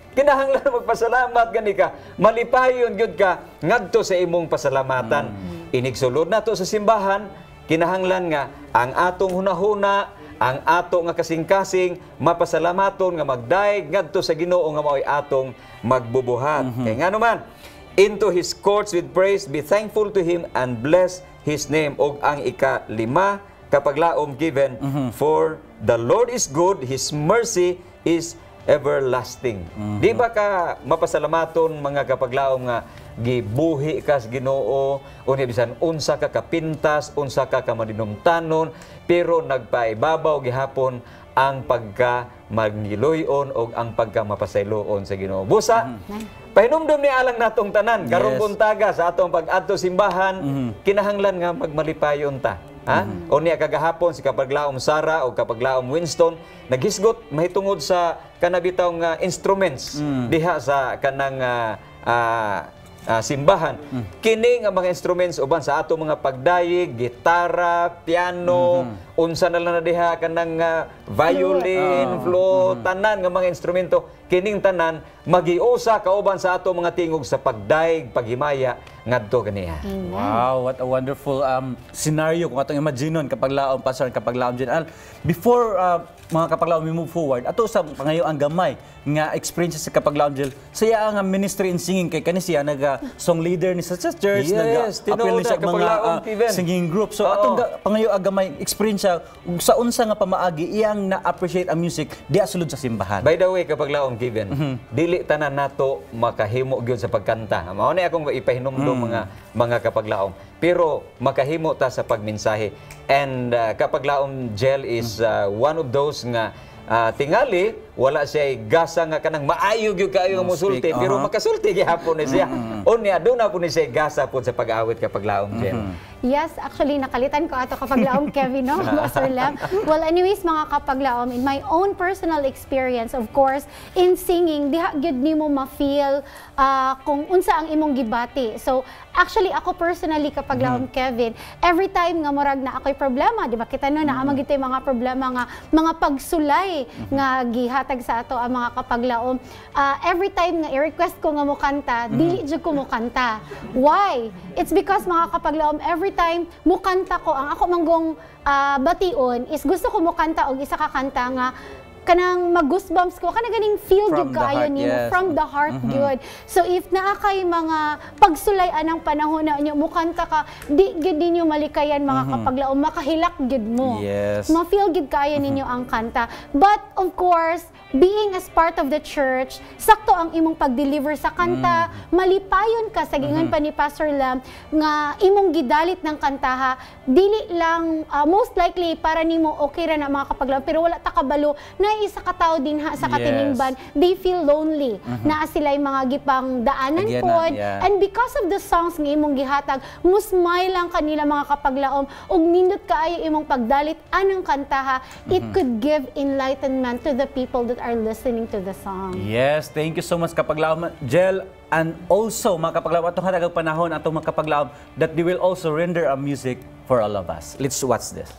S3: kinahanglan magpasalamat gani ka. Malipayon gyud ka ngadto sa imong pasalamatan. Inigsulod nato sa simbahan, kinahanglan nga ang atong hunahuna, ang ato nga kasing-kasing mapasalamaton nga magdaig ngadto sa Ginoo nga mao'y atong magbubuhat. Kay ngano man, into His courts with praise, be thankful to Him and bless His name. Og ang ikalima kapaglaom given, for the Lord is good, His mercy is everlasting. Di ba ka mapasalamaton mga kapaglaom nga gibuhi ka sa Ginoo, unya bisan unsa ka kapintas, unsa ka kamadinumtanon, pero nagpaibabaw gihapon ang pagka magniloyon o ang pagka mapasayloon sa Ginoo. Busa, pahinumdum ni alang natong tanan, karong buntaga sa atong pag-adto simbahan, kinahanglan nga magmalipayon ta. Ha? O niya kagahapon si kapaglaom Sara o kapaglaom Winston naghisgot mahitungod sa kanabitaw nga instruments diha sa kanang uh, uh, uh, simbahan. Kini nga mga instruments uban sa ato mga pagdayig, gitara, piano, unsa na lang na diha kanang uh, violin, flute, tanan nga mga instrumento, kining tanan magiusa kauban sa ato mga tingog sa pagdayeg, paghimaya ngadto ganiya.
S1: Wow, what a wonderful um, scenario kung atong imaginon kapag laom pastor kapag laom general. Before uh, mga kapag laom we move forward, ato sa pangayo ang gamay nga experiences sa kapag laom general. Saya nga ministry in singing kay kani siya naga song leader ni sa church,
S3: yes,
S1: naga appeal ni sa mga uh, singing group. So atong pangayo ang gamay experience siya sa unsa nga pamaagi iyang na-appreciate ang music diha sulod sa simbahan.
S3: By the way, kapag laom given, mm-hmm. dili tanan nato makahimo gyud sa pagkanta. Mao ni akong ipahinumdom mm. mga mga kapaglaom. Pero makahimo ta sa pagmensahe. And uh, kapaglaom Jel is uh, one of those nga uh, tingali wala siya gasa nga kanang maayo gyud kaayo nga mosulti, uh -huh. pero makasulti gihapon ni siya. Mm -hmm. Unya aduna po ni siya gasa po sa pag-awit kapaglaom Jel. Mm -hmm.
S8: Yes, actually nakalitan ko ato kapaglaom Kevin, no? Pastor Lam. Well, anyways mga kapaglaom, in my own personal experience, of course, in singing, diha gyud nimo ma-feel uh, kung unsa ang imong gibati. So, actually ako personally kapaglaom mm -hmm. Kevin, every time nga murag na ako'y problema, di ba kita no na amang gitay mga problema nga mga pagsulay mm -hmm. nga gihatag sa ato ang mga kapaglaom. Uh, every time nga i-request ko nga mo kanta, mm -hmm. dili jud ko mo kanta. Why? It's because mga kapaglaom, every time mo kanta ko, ang ako manggong uh, bation is gusto ko mo kanta og isa ka kanta nga kanang mag-goosebumps ko, kanang ganing feel gyud kaayo nimo, yes. From the heart mm -hmm. gyud. So if naa kay mga pagsulayan ng panahon na inyo mukanta ka, di gyud ninyo malikayan mga mm -hmm. kapaglaom, makahilak gyud mo.
S1: Yes.
S8: Ma-feel gyud kaayo ninyo mm -hmm. ang kanta. But of course, being as part of the church, sakto ang imong pag-deliver sa kanta, mm. malipayon ka sa gingon mm -hmm. pa ni Pastor Lam nga imong gidalit ng kanta ha, dili lang uh, most likely para nimo okay ra na mga kapaglaom, pero wala ta kabalo na isa ka tao din ha sa katilingban, yes. They feel lonely. Mm -hmm. Naa sila yung mga gipang daanan
S1: Again,
S8: pod.
S1: yeah.
S8: And because of the songs nga imong gihatag, musmay lang kanila mga kapaglaom ug nindot kaayo imong pagdalit anang kanta ha, mm-hmm. It could give enlightenment to the people that are listening to the song.
S1: Yes, thank you so much kapaglaom Jel, and also mga kapaglaom atong hadagang panahon atong mga kapaglaom that they will also render a music for all of us. Let's watch this.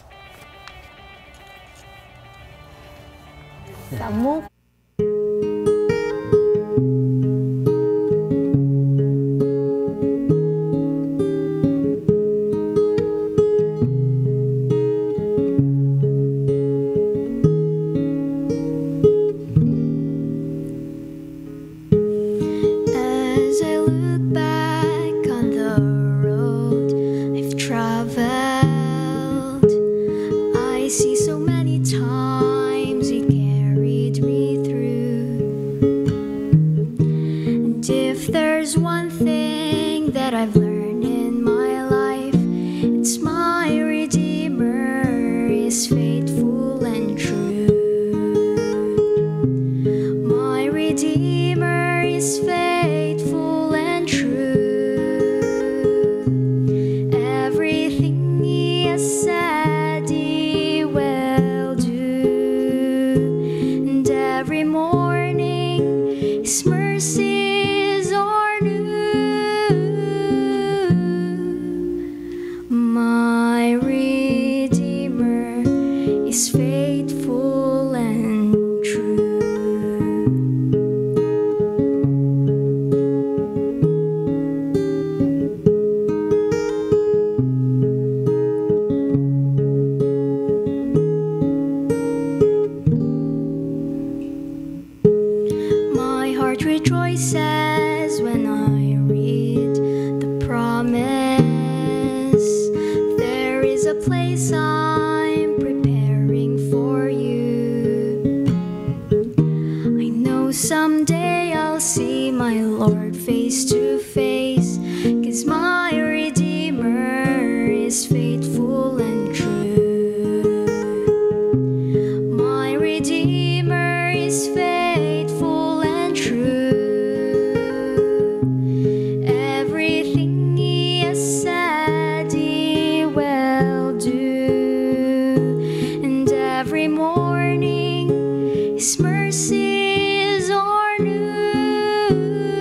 S8: Samu.
S9: face to face, 'cause my Redeemer is faithful and true. My Redeemer is faithful and true. Everything he has said he will do, and every morning his mercies are new.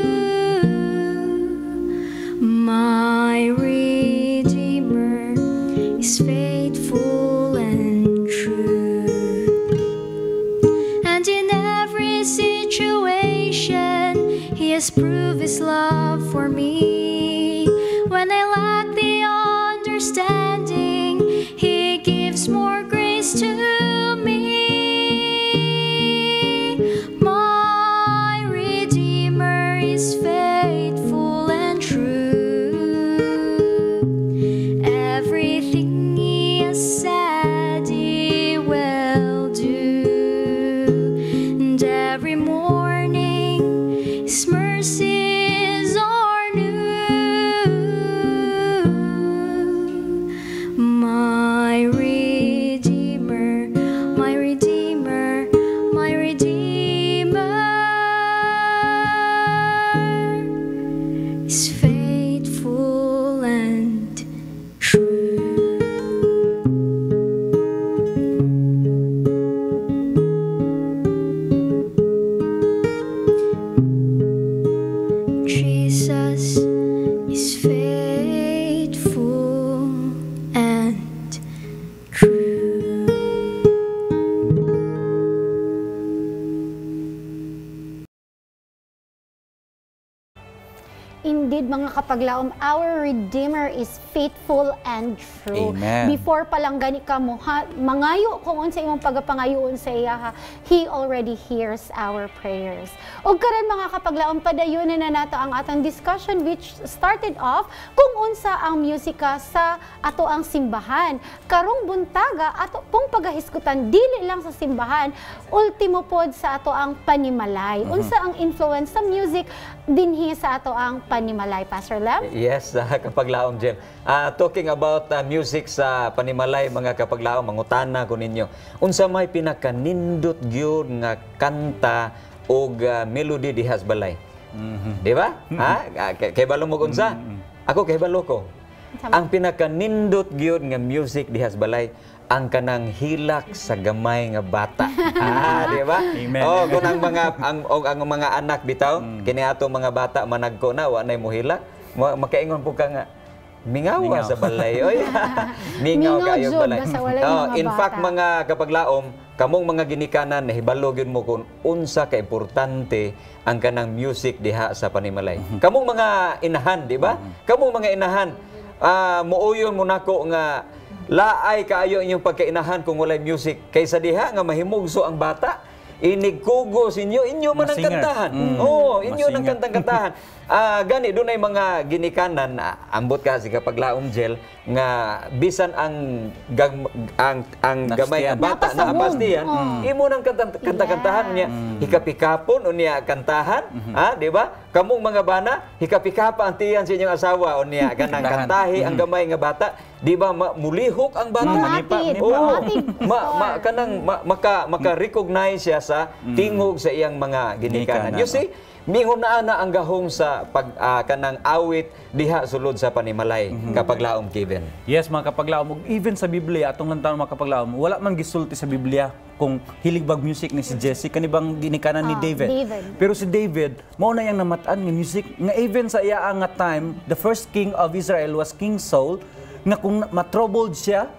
S9: My Redeemer is faithful and true. And in every situation, he has proved his love for me. When I lack the understanding, he gives more grace to me. My Redeemer is faithful and true. Everything he has said he will do, and every morning his mercies are new. My Redeemer, my Redeemer, my Redeemer is faithful and true. Jesus is faithful and true.
S8: Indeed, mga kapaglaom, our Redeemer is faithful and true.
S1: Amen.
S8: Before pa lang gani ka mo, ha, mangayo kung unsa imong pagapangayoon sa iya, ha, He already hears our prayers. O karon mga kapaglaom, padayunan na nato ang atong discussion which started off kung unsa ang musika sa ato ang simbahan. Karong buntaga, ato pong pagahiskutan, dili lang sa simbahan, ultimo pod sa ato ang panimalay. Unsa ang influence sa music dinhi sa ato ang panimalay, Pastor Lem?
S3: Yes, uh, kapaglaom, Jem. Uh, talking about uh, music sa panimalay, mga kapaglaom, mangutana ko ninyo. Unsa may pinakanindot gyud nga kanta o uh, melody dihas balay? Mm-hmm. Di ba? Mm-hmm. Ha? Uh, kay, kay balo mo unsa? Mm-hmm. Ako kay balo ko. Ang pinakanindot gyud nga music dihas balay, ang kanang hilak sa gamay nga bata. Ah, di ba?
S1: Amen.
S3: Oh, kung ang mga ang og ang mga anak bitaw, mm. kini ato mga bata managko na wa nay mo hilak, makaingon po ka nga mingawa Mingaw. sa balay. Oy. Mingaw kayo balay. Oh, in fact mga kapaglaom, kamong mga ginikanan nahibalo gyud mo kung unsa ka importante ang kanang music diha sa panimalay. Mm-hmm. Kamong mga inahan, di ba? Mm-hmm. Kamong mga inahan, uh, muuyon mo nako nga laay kaayo inyong pagkainahan kung walay music kaysa diha nga mahimugso ang bata, inigkugo sinyo inyo man ang kantahan. Mm. Oh, inyo nang kantang kantahan. Ah, uh, gani dunay mga ginikanan, uh, ambot ka si kapaglaom Jel nga bisan ang gag, ang ang gamay nga bata na apastiyan, oh. imo nang kanta kanta-kantahan niya, mm. hikapikapon unya kantahan, mm-hmm. ha, di ba? Kamong mga bana, hikapikapa ang tiyan sa inyong asawa unya kanang kantahi ang gamay nga bata, di ba ma, mulihok ang bata?
S8: Manipad.
S3: Oh, ma, ma kanang ma, maka maka-recognize siya sa tingog sa iyang mga ginikanan. You see? Mingon na ana ang gahong sa pag uh, kanang awit diha sulod sa panimalay, mm-hmm. kapaglaom Kevin.
S1: Yes, mga kapaglaom, even sa Biblia atong lantaw mga kapaglaom, wala man gisulti sa Biblia kung hilig bag music ni si Jesse kanibang ginikanan ni
S8: oh,
S1: David.
S8: David. Pero
S1: si David mao na yang namatan nga music nga even sa iya nga time, the first king of Israel was King Saul, nga kung matroubled siya,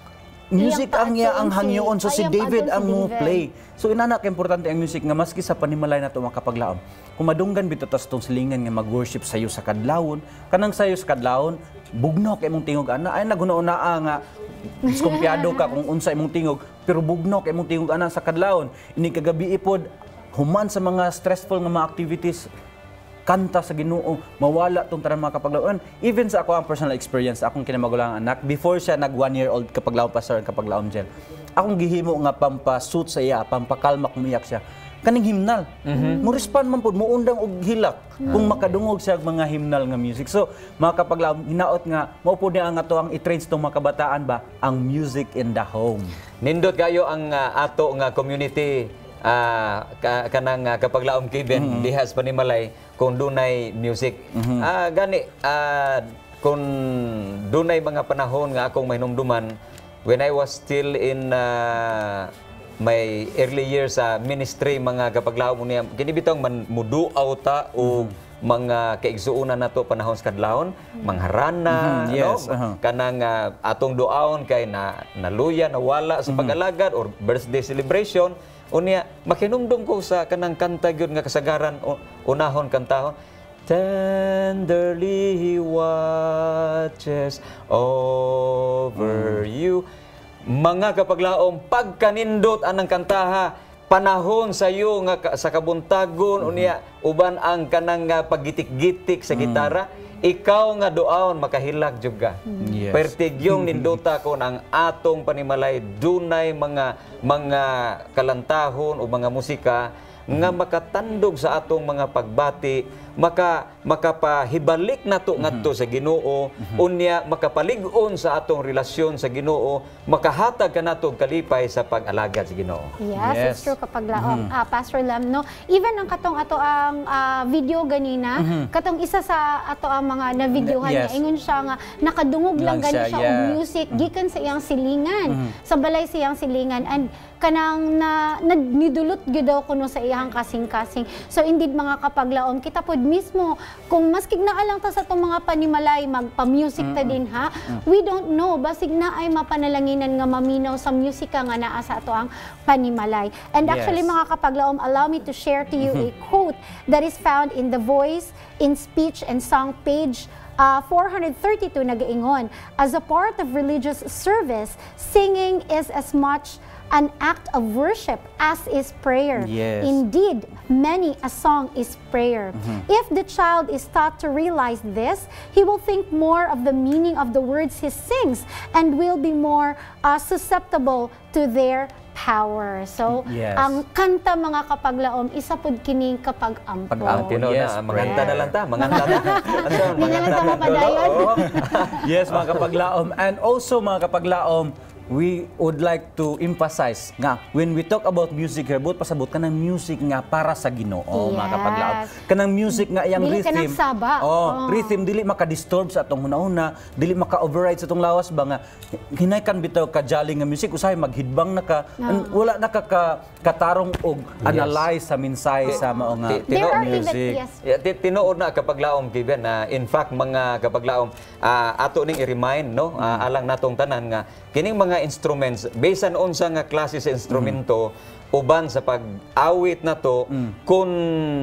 S1: music ang iya ang hangyoon, so si David ang mo play. So inana ka importante ang music nga maski sa panimalay nato mga kapaglaom. Kung madunggan bitaw tas tong silingan nga mag-worship sayo sa kadlawon, kanang sayo sa kadlawon, bugnok imong tingog ana ay naghuna-una nga diskumpiyado ka kung unsa imong tingog, pero bugnok imong tingog ana sa kadlawon. Ini kagabi ipod human sa mga stressful nga mga activities, kanta sa Ginoo, mawala tong tanan mga kapaglaon. Even sa ako ang personal experience, akong kinamagulang anak, before siya nag one year old kapaglaon pastor kapaglaon Jel, akong gihimo nga pampasuit sa iya, pampakalma kumiyak siya. kaning himnal. Mo respond man pud, mo undang og hilak kung makadungog siya og mga himnal nga music. So mga kapaglaom, hinaot nga mao pud ni ang ato ang i-train sa mga kabataan ba ang music in the home.
S3: Nindot kayo ang uh, ato nga community uh, ka, kanang uh, kapaglaom Kevin mm-hmm. diha sa Panimalay kung dunay music. Mm-hmm. uh, gani uh, kung dunay mga panahon nga akong mahinumduman when I was still in uh, my early years sa uh, ministry, mga kapaglaom niya kini bitong man muduaw ta o mm-hmm. mga kaigsuunan nato panahon sa kadlawon, mm-hmm. mangharana, mm-hmm. yes, no? uh-huh. kanang uh, atong duaon kay na naluya nawala sa pag-alagad mm-hmm. or birthday celebration unya makinumdum ko sa kanang kanta gyud nga kasagaran unahon kantahon. Tenderly he watches over mm-hmm. you. Mga kapaglaom, pagkanindot anang kantaha, panahon sa iyo nga sa kabuntagon, mm-hmm. unya uban ang kanang uh, paggitik-gitik sa gitara, mm-hmm. ikaw nga doaon makahilag juga. Mm-hmm. Yes. Pertigyong nindota ko ang atong Panimalay dunay mga mga kalantahon o mga musika nga makatandog sa atong mga pagbati, maka makapahibalik nato ngadto sa Ginoo, unya makapalig-on sa atong relasyon sa Ginoo, makahatag kanatong kalipay sa pag-alagad sa Ginoo.
S8: Yes,
S1: yes.
S8: It's true kapag laom. Mm-hmm. uh, Pastor Lam, no? Even ang katong ato ang uh, video ganina, mm-hmm. katong isa sa ato ang mga na-videohan yes. niya, ingon siya nga nakadungog lang, lang gani siya, siya yeah. og music mm-hmm. gikan sa iyang silingan, mm-hmm. sa balay sa iyang silingan, and kanang na nidulot gyud daw kuno sa iyang kasing-kasing. So indeed mga kapaglaom, kita pod mismo kung maskig naa lang ta sa itong mga Panimalay magpa-music ta din ha, we don't know basig na ay mapanalanginan nga maminaw sa musika nga naa sa ato ang Panimalay. And actually
S1: yes.
S8: mga kapaglaom, allow me to share to you a quote that is found in the Voice in Speech and Song page Uh, four thirty-two, nagaingon, as a part of religious service, singing is as much an act of worship as is prayer.
S1: Yes.
S8: Indeed, many a song is prayer. Mm-hmm. If the child is taught to realize this, he will think more of the meaning of the words he sings and will be more uh, susceptible to their power. So,
S1: yes.
S8: ang kanta mga kapaglaom, isa pod kining kapag ampo.
S3: Pag-ampo
S1: yes,
S3: na, manganta na lang ta, manganta na.
S8: Hindi na lang ta mapadayon.
S1: Yes, mga kapaglaom. And also, mga kapaglaom, we would like to emphasize nga when we talk about music here, buot pasabot kanang music nga para sa Ginoo,
S8: yes.
S1: mga kapaglaom. Kanang music nga iyang
S8: dili
S1: rhythm.
S8: Dili saba.
S1: Oh,
S8: oh,
S1: rhythm dili maka-disturb sa atong hunahuna, dili maka-override sa atong lawas ba nga hinay kan bitaw ka jolly nga music usahay maghidbang na ka, no. wala na ka, ka katarong og analyze yes. sa mensahe sa mao nga music.
S8: Yes.
S3: Yeah, tinuod na kapaglaom Kevin na uh, in fact mga kapaglaom uh, ato ning i-remind no uh, alang natong tanan nga kining mga instruments based on unsa nga klase sa instrumento mm. uban sa pag-awit na to mm. kung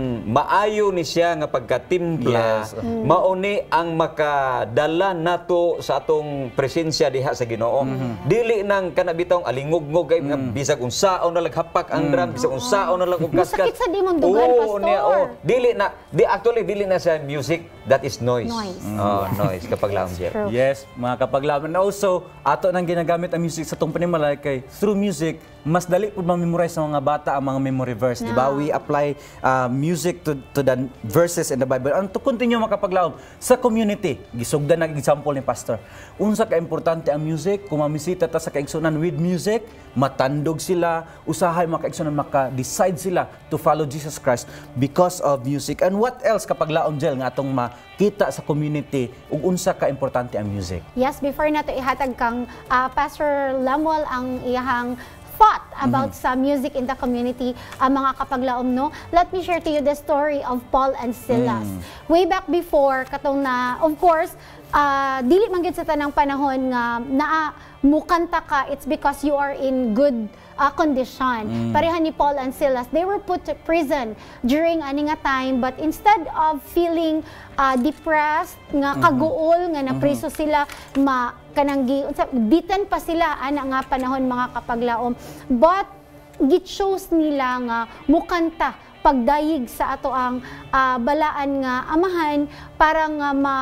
S3: maayo ni siya nga pagkatimpla yes. mm. mauni ang makadala nato sa atong presensya diha sa Ginoo. Mm-hmm. Dili nang kanabitong alingog-ngog kay mm. bisag unsaon na laghapak ang drum, mm. bisag unsaon na lag og kaskat.
S8: Masakit sa di mong dugan,
S3: oh,
S8: pastor.
S3: Niya, oh, dili na di actually dili na sa music, that is noise.
S8: Noise.
S3: Mm. Oh, noise kapag laom Jeff.
S1: Yes, mga kapaglaom. And also, ato nang ginagamit ang music sa tong Panimalay kay through music mas dali pud ma-memorize sa mga bata ang mga memory verse, no. di ba? We apply uh, music to to the verses in the Bible. And to continue mga kapaglaom, sa community, gisugdan nag example ni pastor. Unsa ka importante ang music, kung mamisita ta sa kaigsunan with music, matandog sila, usahay mga kaigsunan maka-decide sila to follow Jesus Christ because of music. And what else kapaglaom Jel nga atong makita sa community ug unsa ka importante ang music? Yes,
S8: before nato ihatag kang uh, Pastor Lamuel ang iyahang thought about mm-hmm. sa music in the community, uh, mga kapaglaom, no? Let me share to you the story of Paul and Silas. Mm. Way back before, katong na, of course, uh, dili man gid sa tanang panahon nga naa mukanta ka, it's because you are in good uh, condition. Mm. Pareha ni Paul and Silas, they were put to prison during ani nga time, but instead of feeling uh, depressed, nga kaguol, nga napriso mm-hmm. sila, ma kananggi bitan pa sila ana nga panahon mga kapaglaom, but git-shows nila nga mukanta pagdayig sa ato ang uh, balaan nga amahan para nga ma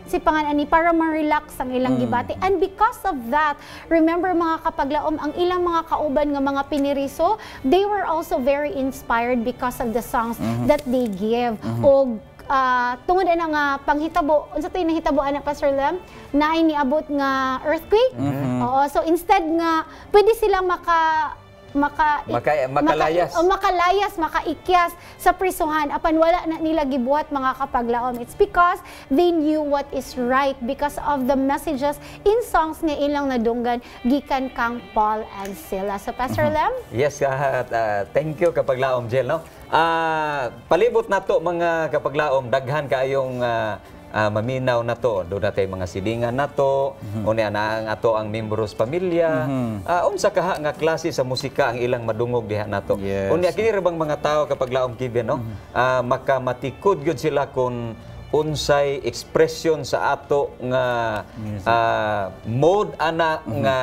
S8: si panganani para ma-relax ang ilang gibati. And because of that, remember mga kapaglaom, ang ilang mga kauban nga mga piniriso, they were also very inspired because of the songs that they give. O uh, tungod na nga panghitabo, unsa tay nahitabo ana Pastor Lem, naay niabot nga earthquake. Oo, so instead nga pwede silang maka maka,
S3: Maka- makalayas.
S8: Maka, o makalayas, makaikyas sa prisuhan apan wala na nila gibuhat mga kapaglaom. It's because they knew what is right because of the messages in songs nga ilang nadunggan gikan kang Paul and Silas. So Pastor Lem?
S3: Yes, uh, uh, thank you kapaglaom Jill, no? Uh, palibot na to mga kapaglaom, daghan kaayong uh, uh, maminaw na to. Doon natin mga silingan na to, mm-hmm. unya na ang ato ang membros pamilya. Mm-hmm. uh, unsa kaha nga klase sa musika ang ilang madungog diha nato. Yes. Unya kini bang mga tao kapaglaom kiben, no? Mm-hmm. uh, makamatikod gyud sila kun unsay expression sa ato nga uh, mode ana mm-hmm. nga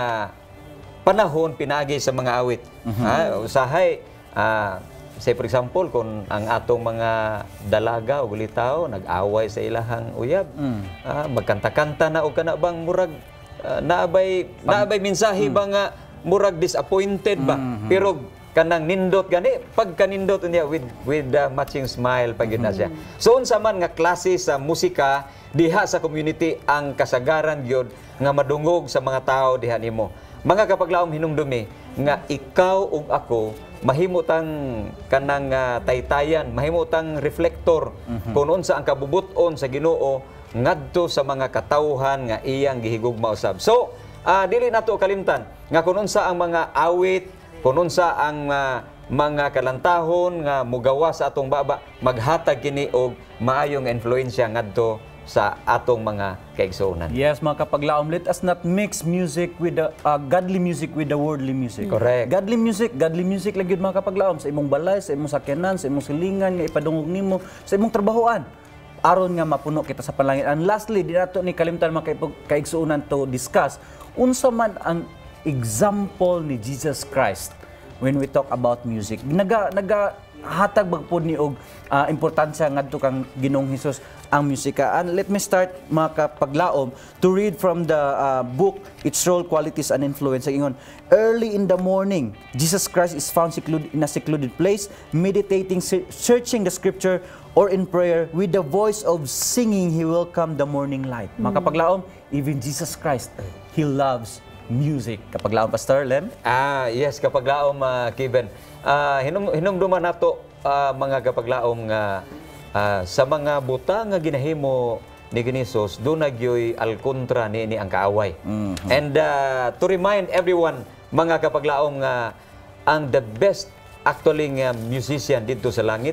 S3: panahon pinagi sa mga awit. Mm-hmm. uh, usahay uh, say for example, kung ang atong mga dalaga o gulitaw nag-away sa ilahang uyab, mm. ah, magkanta-kanta na o kana bang murag uh, naabay naabay mensahe mm. ba nga murag disappointed ba? Mm-hmm. Pero kanang nindot gani pagka nindot niya with with uh, matching smile pag yun na siya. So unsa man nga klase sa musika diha sa community ang kasagaran gyud nga madungog sa mga tao diha nimo. Mga kapaglaom hinumdumi nga ikaw ug ako mahimutang kanang uh, taytayan, mahimutang reflektor mm-hmm. kung unsa ang kabubuton sa Ginoo ngadto sa mga katawhan nga iyang gihigugma usab. So, uh, dili nato kalimtan nga kung unsa ang mga awit, kung unsa ang uh, mga kalantahon nga mugawa sa atong baba, maghatag kini og maayong influensya ngadto sa atong mga kaigsuonan.
S1: Yes, mga kapaglaom, let us not mix music with the uh, godly music with the worldly music.
S3: Correct.
S1: Godly music, godly music lang yun mga kapaglaom sa imong balay, sa imong sakyanan, sa imong silingan nga ipadungog nimo, sa imong trabahoan. Aron nga mapuno kita sa panlangit. And lastly, di nato ni kalimtan mga kaigsuonan to discuss unsa man ang example ni Jesus Christ when we talk about music. Naga naga hatag bagpod ni og uh, importansya ngadto kang Ginoong Hesus ang musika. And let me start mga kapaglaom to read from the uh, book Its Role, Qualities and Influence. Ingon, early in the morning, Jesus Christ is found secluded, in a secluded place, meditating, searching the scripture, or in prayer. With the voice of singing, he welcomed the morning light. Mm. Mga kapaglaom, even Jesus Christ, he loves music. Kapaglaom, Pastor Lem?
S3: Ah, yes, kapaglaom, uh, Kevin. Uh, hinum hinumduman nato uh, mga kapaglaom nga uh, sa mga buta nga ginahimo ni Ginisos do nagyoy alkontra ni ni ang kaaway. Mm-hmm. And uh, to remind everyone mga kapaglaom nga ang the best actually nga musician dito sa langit,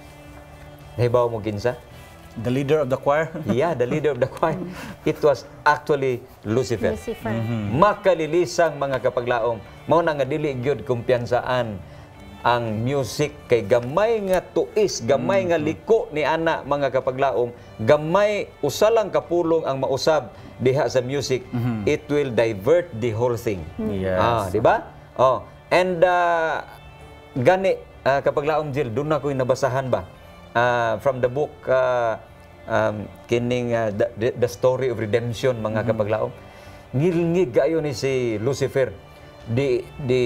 S3: nahibaw mo kinsa?
S1: The leader of the choir?
S3: Yeah, the leader of the choir. It was actually Lucifer.
S8: Lucifer.
S3: Mm-hmm. Makalilisang mga kapaglaom, mao na nga dili gyud kumpiyansaan ang music kay gamay nga tuis, gamay mm-hmm. nga liko ni ana mga kapaglaom, gamay usa lang kapulong ang mausab diha sa music, mm-hmm. it will divert the whole thing.
S1: Yes.
S3: Ah, di ba? Oh, and uh, gani uh, kapaglaom Jill, doon na ko'y nabasahan ba? Uh, from the book uh, um, kining uh, the, the story of redemption mga mm-hmm. kapaglaom. Ngilngig kayo ni si Lucifer di di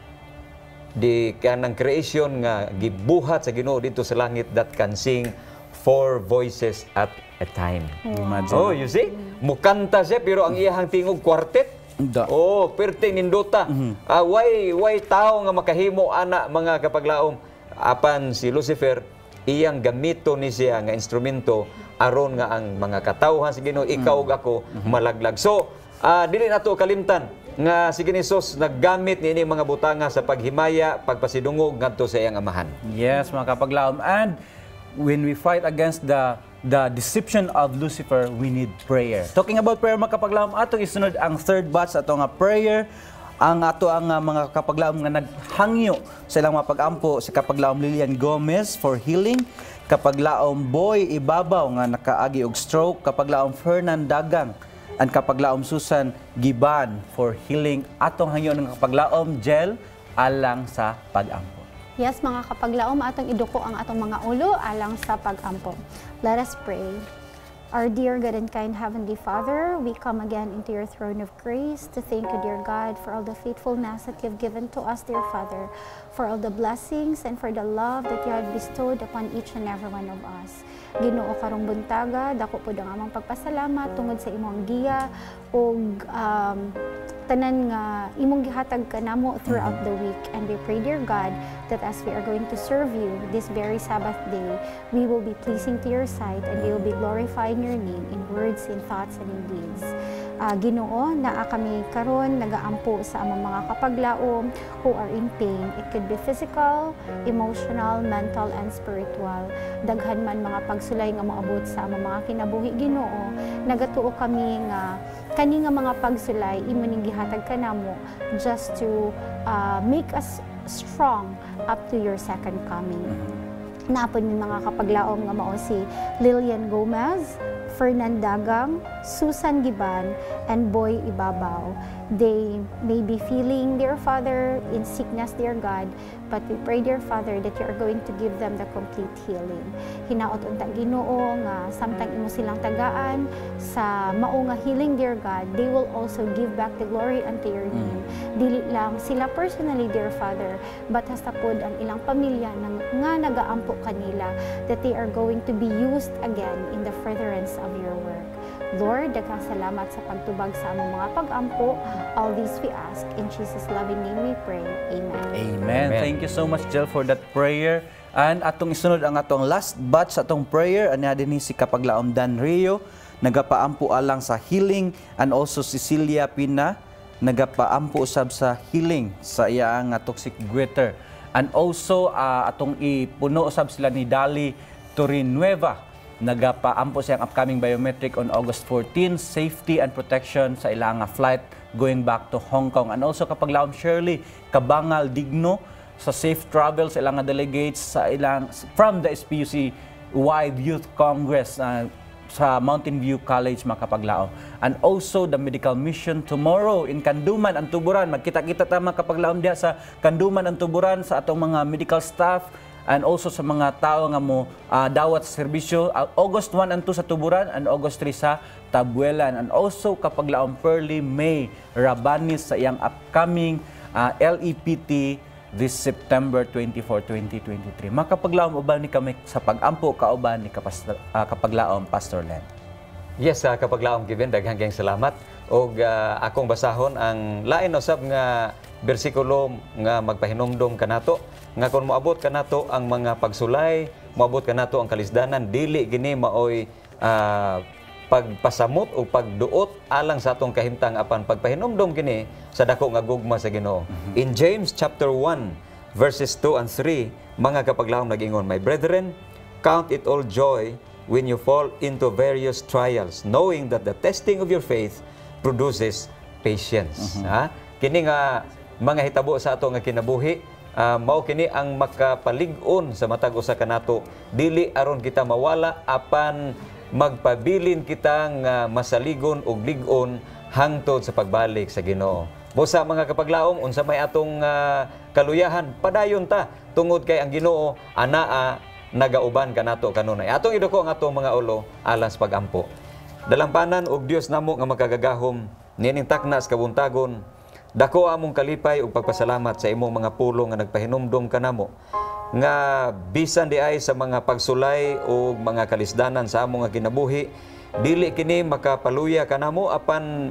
S3: di kanang creation nga gibuhat sa Ginoo dito sa langit that can sing four voices at a time.
S1: Imagine.
S3: Oh, you see? Mukanta siya pero ang iyahang tingog quartet.
S1: Da.
S3: Oh, perting nindota. Mm-hmm. uh, why why tao nga makahimo ana mga kapaglaom apan si Lucifer iyang gamito ni siya nga instrumento aron nga ang mga katawhan sa Ginoo ikaw ug ako mm-hmm. malaglag. So, uh, dili nato kalimtan nga si Ginisos naggamit ni ini mga butanga sa paghimaya, pagpasidungog ngadto sa iyang amahan.
S1: Yes, mga kapaglaom. And when we fight against the the deception of Lucifer, we need prayer. Talking about prayer, mga kapaglaom, atong isunod ang third batch ato nga prayer. Ang ato ang uh, mga kapaglaom nga naghangyo sa ilang mga pag-ampo si kapaglaom Lilian Gomez for healing, kapaglaom Boy Ibabaw nga nakaagi og stroke, kapaglaom Fernan Dagang, and kapaglaom Susan Giban for healing. Atong hangyo ng kapaglaom Jel alang sa pag-ampo.
S8: Yes, mga kapaglaom, atong iduko ang atong mga ulo alang sa pag-ampo. Let us pray. Our dear good and kind Heavenly Father, we come again into your throne of grace to thank you, dear God, for all the faithfulness that you've given to us, dear Father, for all the blessings and for the love that you have bestowed upon each and every one of us. Ginoo karong buntaga, dako po ang among pagpasalamat tungod sa imong giya ug um, tanan nga imong gihatag kanamo throughout the week. And we pray, dear God, that as we are going to serve you this very Sabbath day, we will be pleasing to your sight and we will be glorifying your name in words, in thoughts, and in deeds. Uh, Ginoo, naa kami karon nagaampo sa among mga kapaglaom who are in pain. It could be physical, emotional, mental, and spiritual. Daghan man mga pagsulay nga moabot sa among mga kinabuhi, Ginoo, nagatuo kami nga kani nga mga pagsulay imo ning gihatag kanamo just to uh, make us strong up to your second coming. Napon mi mga kapaglaom nga mao si Lilian Gomez, Fernan Dagang, Susan Giban, and Boy Ibabaw. They may be feeling, dear Father, in sickness, dear God, but we pray, dear Father, that you are going to give them the complete healing. Hinaot unta Ginoo nga samtang imo silang tagaan sa mao nga healing, dear God, they will also give back the glory unto your name. Dili lang sila personally, dear Father, but hasta pod ang ilang pamilya nang nga nagaampo kanila, that they are going to be used again in the furtherance of your work. Lord, daghang salamat sa pagtubag sa among mga pag-ampo. All these we ask in Jesus' loving name we pray. Amen.
S1: Amen. Amen. Thank you so much, Jill, for that prayer. And atong isunod ang atong last batch sa atong prayer. Anya din si Kapaglaom Dan Rio, nagapaampo alang sa healing, and also Cecilia Pina, nagapaampo usab sa healing sa iyang toxic goiter. And also uh, atong ipuno usab sila ni Dali Torinueva, nagapaampo siyang upcoming biometric on August fourteenth, safety and protection sa ilang flight going back to Hong Kong. And also Kapaglaom Shirley Kabangal Digno sa safe travel sa ilang delegates sa ilang from the S P U C Wide Youth Congress uh, sa Mountain View College, mga Kapaglaom. And also the medical mission tomorrow in Kanduman, Antuburan. Magkita-kita ta mga Kapaglaom diha sa Kanduman, Antuburan sa atong mga medical staff and also sa mga tao nga mo uh, dawat sa serbisyo, uh, August one and two sa Tuburan and August three sa Tabuelan. And also Kapaglaom Pearly May Rabanis sa iyang upcoming uh, L E P T this September twenty-fourth, twenty twenty-three. Mga Kapaglaom, uban ni kami sa pag-ampo kauban ni Kapastor, uh, Kapaglaom Pastor Len.
S3: Yes, uh, Kapaglaom Kevin, daghang kayong salamat. O uh, akong basahon ang lain usab nga bersikulo nga magpahinumdom kanato nga kung moabot kanato ang mga pagsulay, moabot kanato ang kalisdanan, dili gini maoy uh, pagpasamot o pagduot alang sa atong kahimtang apan pagpahinumdom kini sa dako nga gugma sa Ginoo. Mm-hmm. In James chapter one verses two and three, mga Kapaglaom nag-ingon, "My brethren, count it all joy when you fall into various trials, knowing that the testing of your faith produces patience." Mm-hmm. Ha? Kini nga mga hitabo sa ato nga kinabuhi, uh, mao kini ang makapalig-on sa matag usa kanato, dili aron kita mawala apan magpabilin kita nga masaligon og lig-on hangtod sa pagbalik sa Ginoo. Busa mga Kapaglaom, unsa may atong uh, kaluyahan, padayon ta tungod kay ang Ginoo anaa nagauban kanato kanunay. Atong iduko ang atong mga ulo alang sa pagampo. Dalampanan og Dios namo nga makagagahom nining takna sa kabuntagon. Dako among kalipay ug pagpasalamat sa imong mga pulong nga nagpahinumdom kanamo nga bisan di ay sa mga pagsulay o mga kalisdanan sa among nga kinabuhi, dili kini makapaluya kanamo apan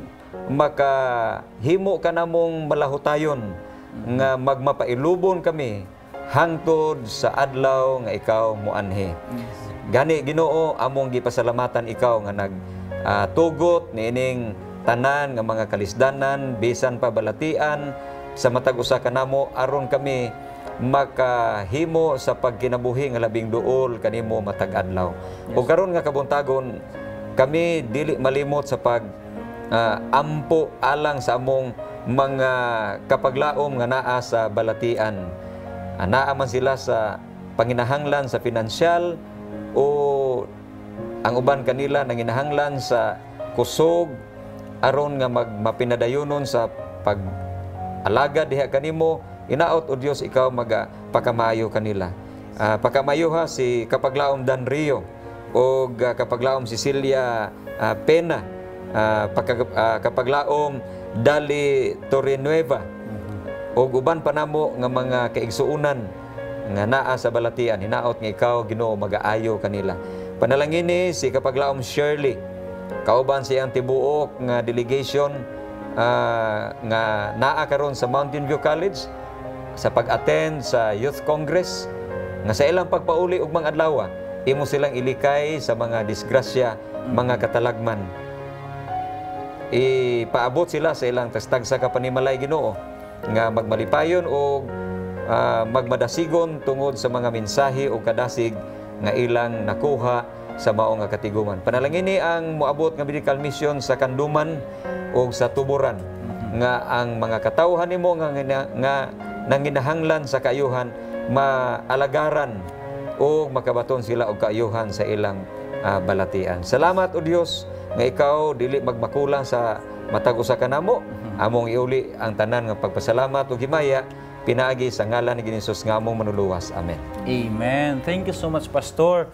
S3: makahimo kanamong malahutayon nga magmapailubon kami hangtod sa adlaw nga ikaw moanhi. Gani Ginoo, among gipasalamatan ikaw nga nagtugot uh, niining tanan nga mga kalisdanan bisan pa balatian sa matag usa kanamo aron kami makahimo sa pagkinabuhi nga labing duol kanimo matag adlaw. Yes. O karon nga kabuntagon kami dili malimot sa pag uh, ampo alang sa among mga kapaglaom nga naa sa balatian. Anaa man sila sa panginahanglan sa pinansyal o ang uban kanila nanginahanglan sa kusog aron nga magmapinadayonon sa pag-alaga diha kanimo, inaot o Dios ikaw maga pakamayo kanila. Uh, pakamayo ha si Kapaglaom Dan Rio o uh, kapaglaom Cecilia uh, Pena, uh, pagka, uh, kapaglaom Dali Torrenueva, o uban pa namo nga mga kaigsuunan nga naa sa balatian, hinaot nga ikaw Ginoo magaayo kanila. Panalangin ni si kapaglaom Shirley, kauban siyang tibuok nga delegation uh, nga naa karon sa Mountain View College sa pag-attend sa Youth Congress, nga sa ilang pagpauli og mga adlaw imo silang ilikay sa mga disgrasya, mga katalagman. Ipaabot sila sa ilang tagsa ka panimalay Ginoo nga magmalipayon o uh, magmadasigon tungod sa mga mensahe o kadasig nga ilang nakuha sa mao nga katiguman. Panalangin ni ang moabot nga medical mission sa Kanduman o sa Tuburan, nga ang mga katawhan nimo nga, nga, nga nanginahanglan sa kaayuhan maalagaran o makabaton sila og kaayuhan sa ilang uh, balatian. Salamat o Dios nga ikaw dili magmakulang sa matag usa ka namo. Among iuli ang tanan nga pagpasalamat ug himaya pinaagi sa ngalan ni Hesus nga among manuluwas. Amen.
S1: Amen. Thank you so much, Pastor,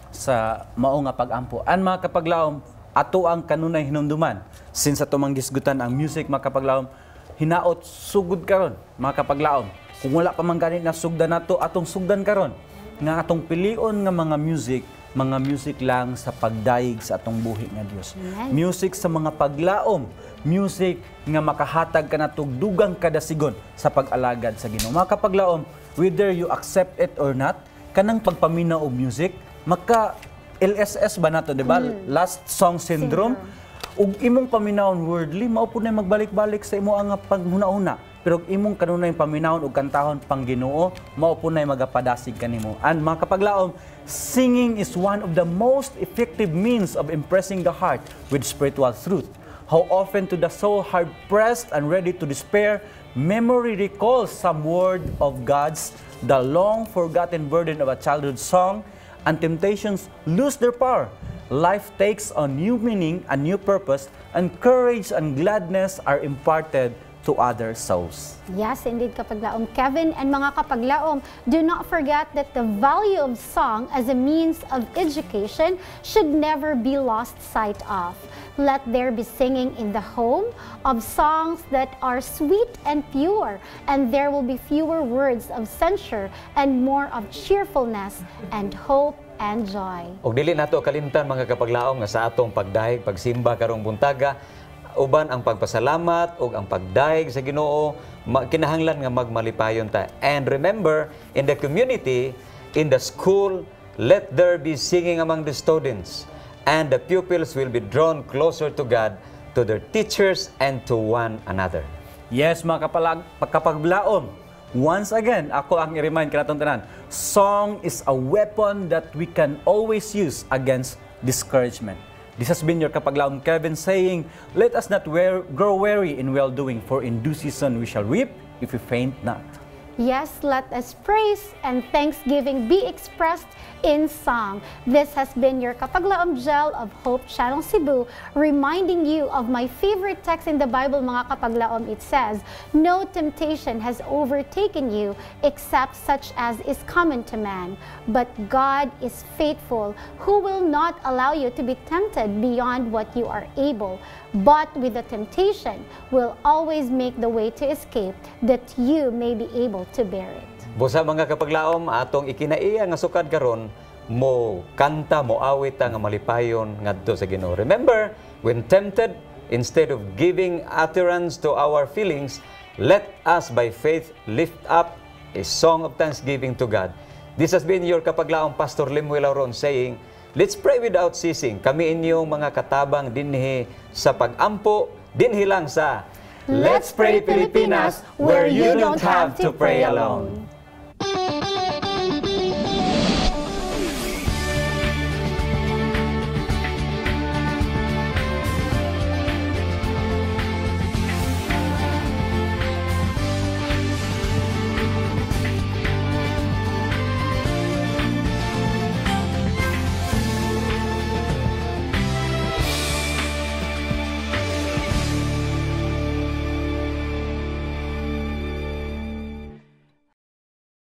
S1: sa mao nga pag-ampo. An mga kapaglaom, ato ang kanunay hinumduman. Since ato mang gisgutan ang music, mga kapaglaom, hinaot sugod karon, mga kapaglaom. Kung wala pa man ganit na sugdan nato, atong sugdan karon nga atong pilion nga mga music, mga music lang sa pagdayeg sa atong buhi nga Dios.
S8: Amen.
S1: Music sa mga paglaom, music nga makahatag ka natog dugang kadasigon sa pag-alagad sa Ginoo. Mga kapaglaom, whether you accept it or not, kanang pagpaminaw og music, maka L S S ba nato, di ba? Mm. Last Song Syndrome. Ug imong paminawon wordly, mao po na magbalik-balik sa imo ang panghuna-una. Pero imong kanunay paminawon og kantahon pang Ginoo, mao po na magapadasig kanimo. And mga kapaglaom, singing is one of the most effective means of impressing the heart with spiritual truth. How often to the soul hard-pressed and ready to despair, memory recalls some word of God's, the long-forgotten burden of a childhood song, and temptations lose their power. Life takes on new meaning and new purpose, and courage and gladness are imparted to other souls.
S8: Yes, indeed, kapaglaom Kevin, and mga kapaglaom, do not forget that the value of song as a means of education should never be lost sight of. Let there be singing in the home of songs that are sweet and pure, and there will be fewer words of censure and more of cheerfulness and hope and joy.
S3: Og dili nato kalimtan mga kapaglaom nga sa atong pagdayeg, pagsimba karong buntaga, uban ang pagpasalamat ug ang pagdayeg sa Ginoo, kinahanglan nga magmalipayon ta. And remember, in the community, in the school, let there be singing among the students, and the pupils will be drawn closer to God, to their teachers, and to one another.
S1: Yes, mga kapalag, kapaglaom, once again, ako ang i-remind kanatong tanan, song is a weapon that we can always use against discouragement. This has been your kapaglaom Kevin saying, let us not wear, grow weary in well-doing, for in due season we shall reap if we faint not.
S8: Yes, let us praise and thanksgiving be expressed in song. This has been your Kapaglaom Gel of Hope Channel Cebu, reminding you of my favorite text in the Bible, mga kapaglaom. It says, no temptation has overtaken you except such as is common to man. But God is faithful, who will not allow you to be tempted beyond what you are able, but with the temptation will always make the way to escape, that you may be able to bear it.
S3: Busa mga kapaglaom, atong ikinaiya nga sukad karon, mo kanta, mo awit nga malipayon ngadto sa Ginoo. Remember, when tempted, instead of giving utterance to our feelings, let us by faith lift up a song of thanksgiving to God. This has been your kapaglaom Pastor Lemuel Auron saying, let's pray without ceasing. Kami inyong mga katabang dinhi sa pag-ampo, dinhi lang sa
S8: Let's Pray Pilipinas, where you don't have to pray alone.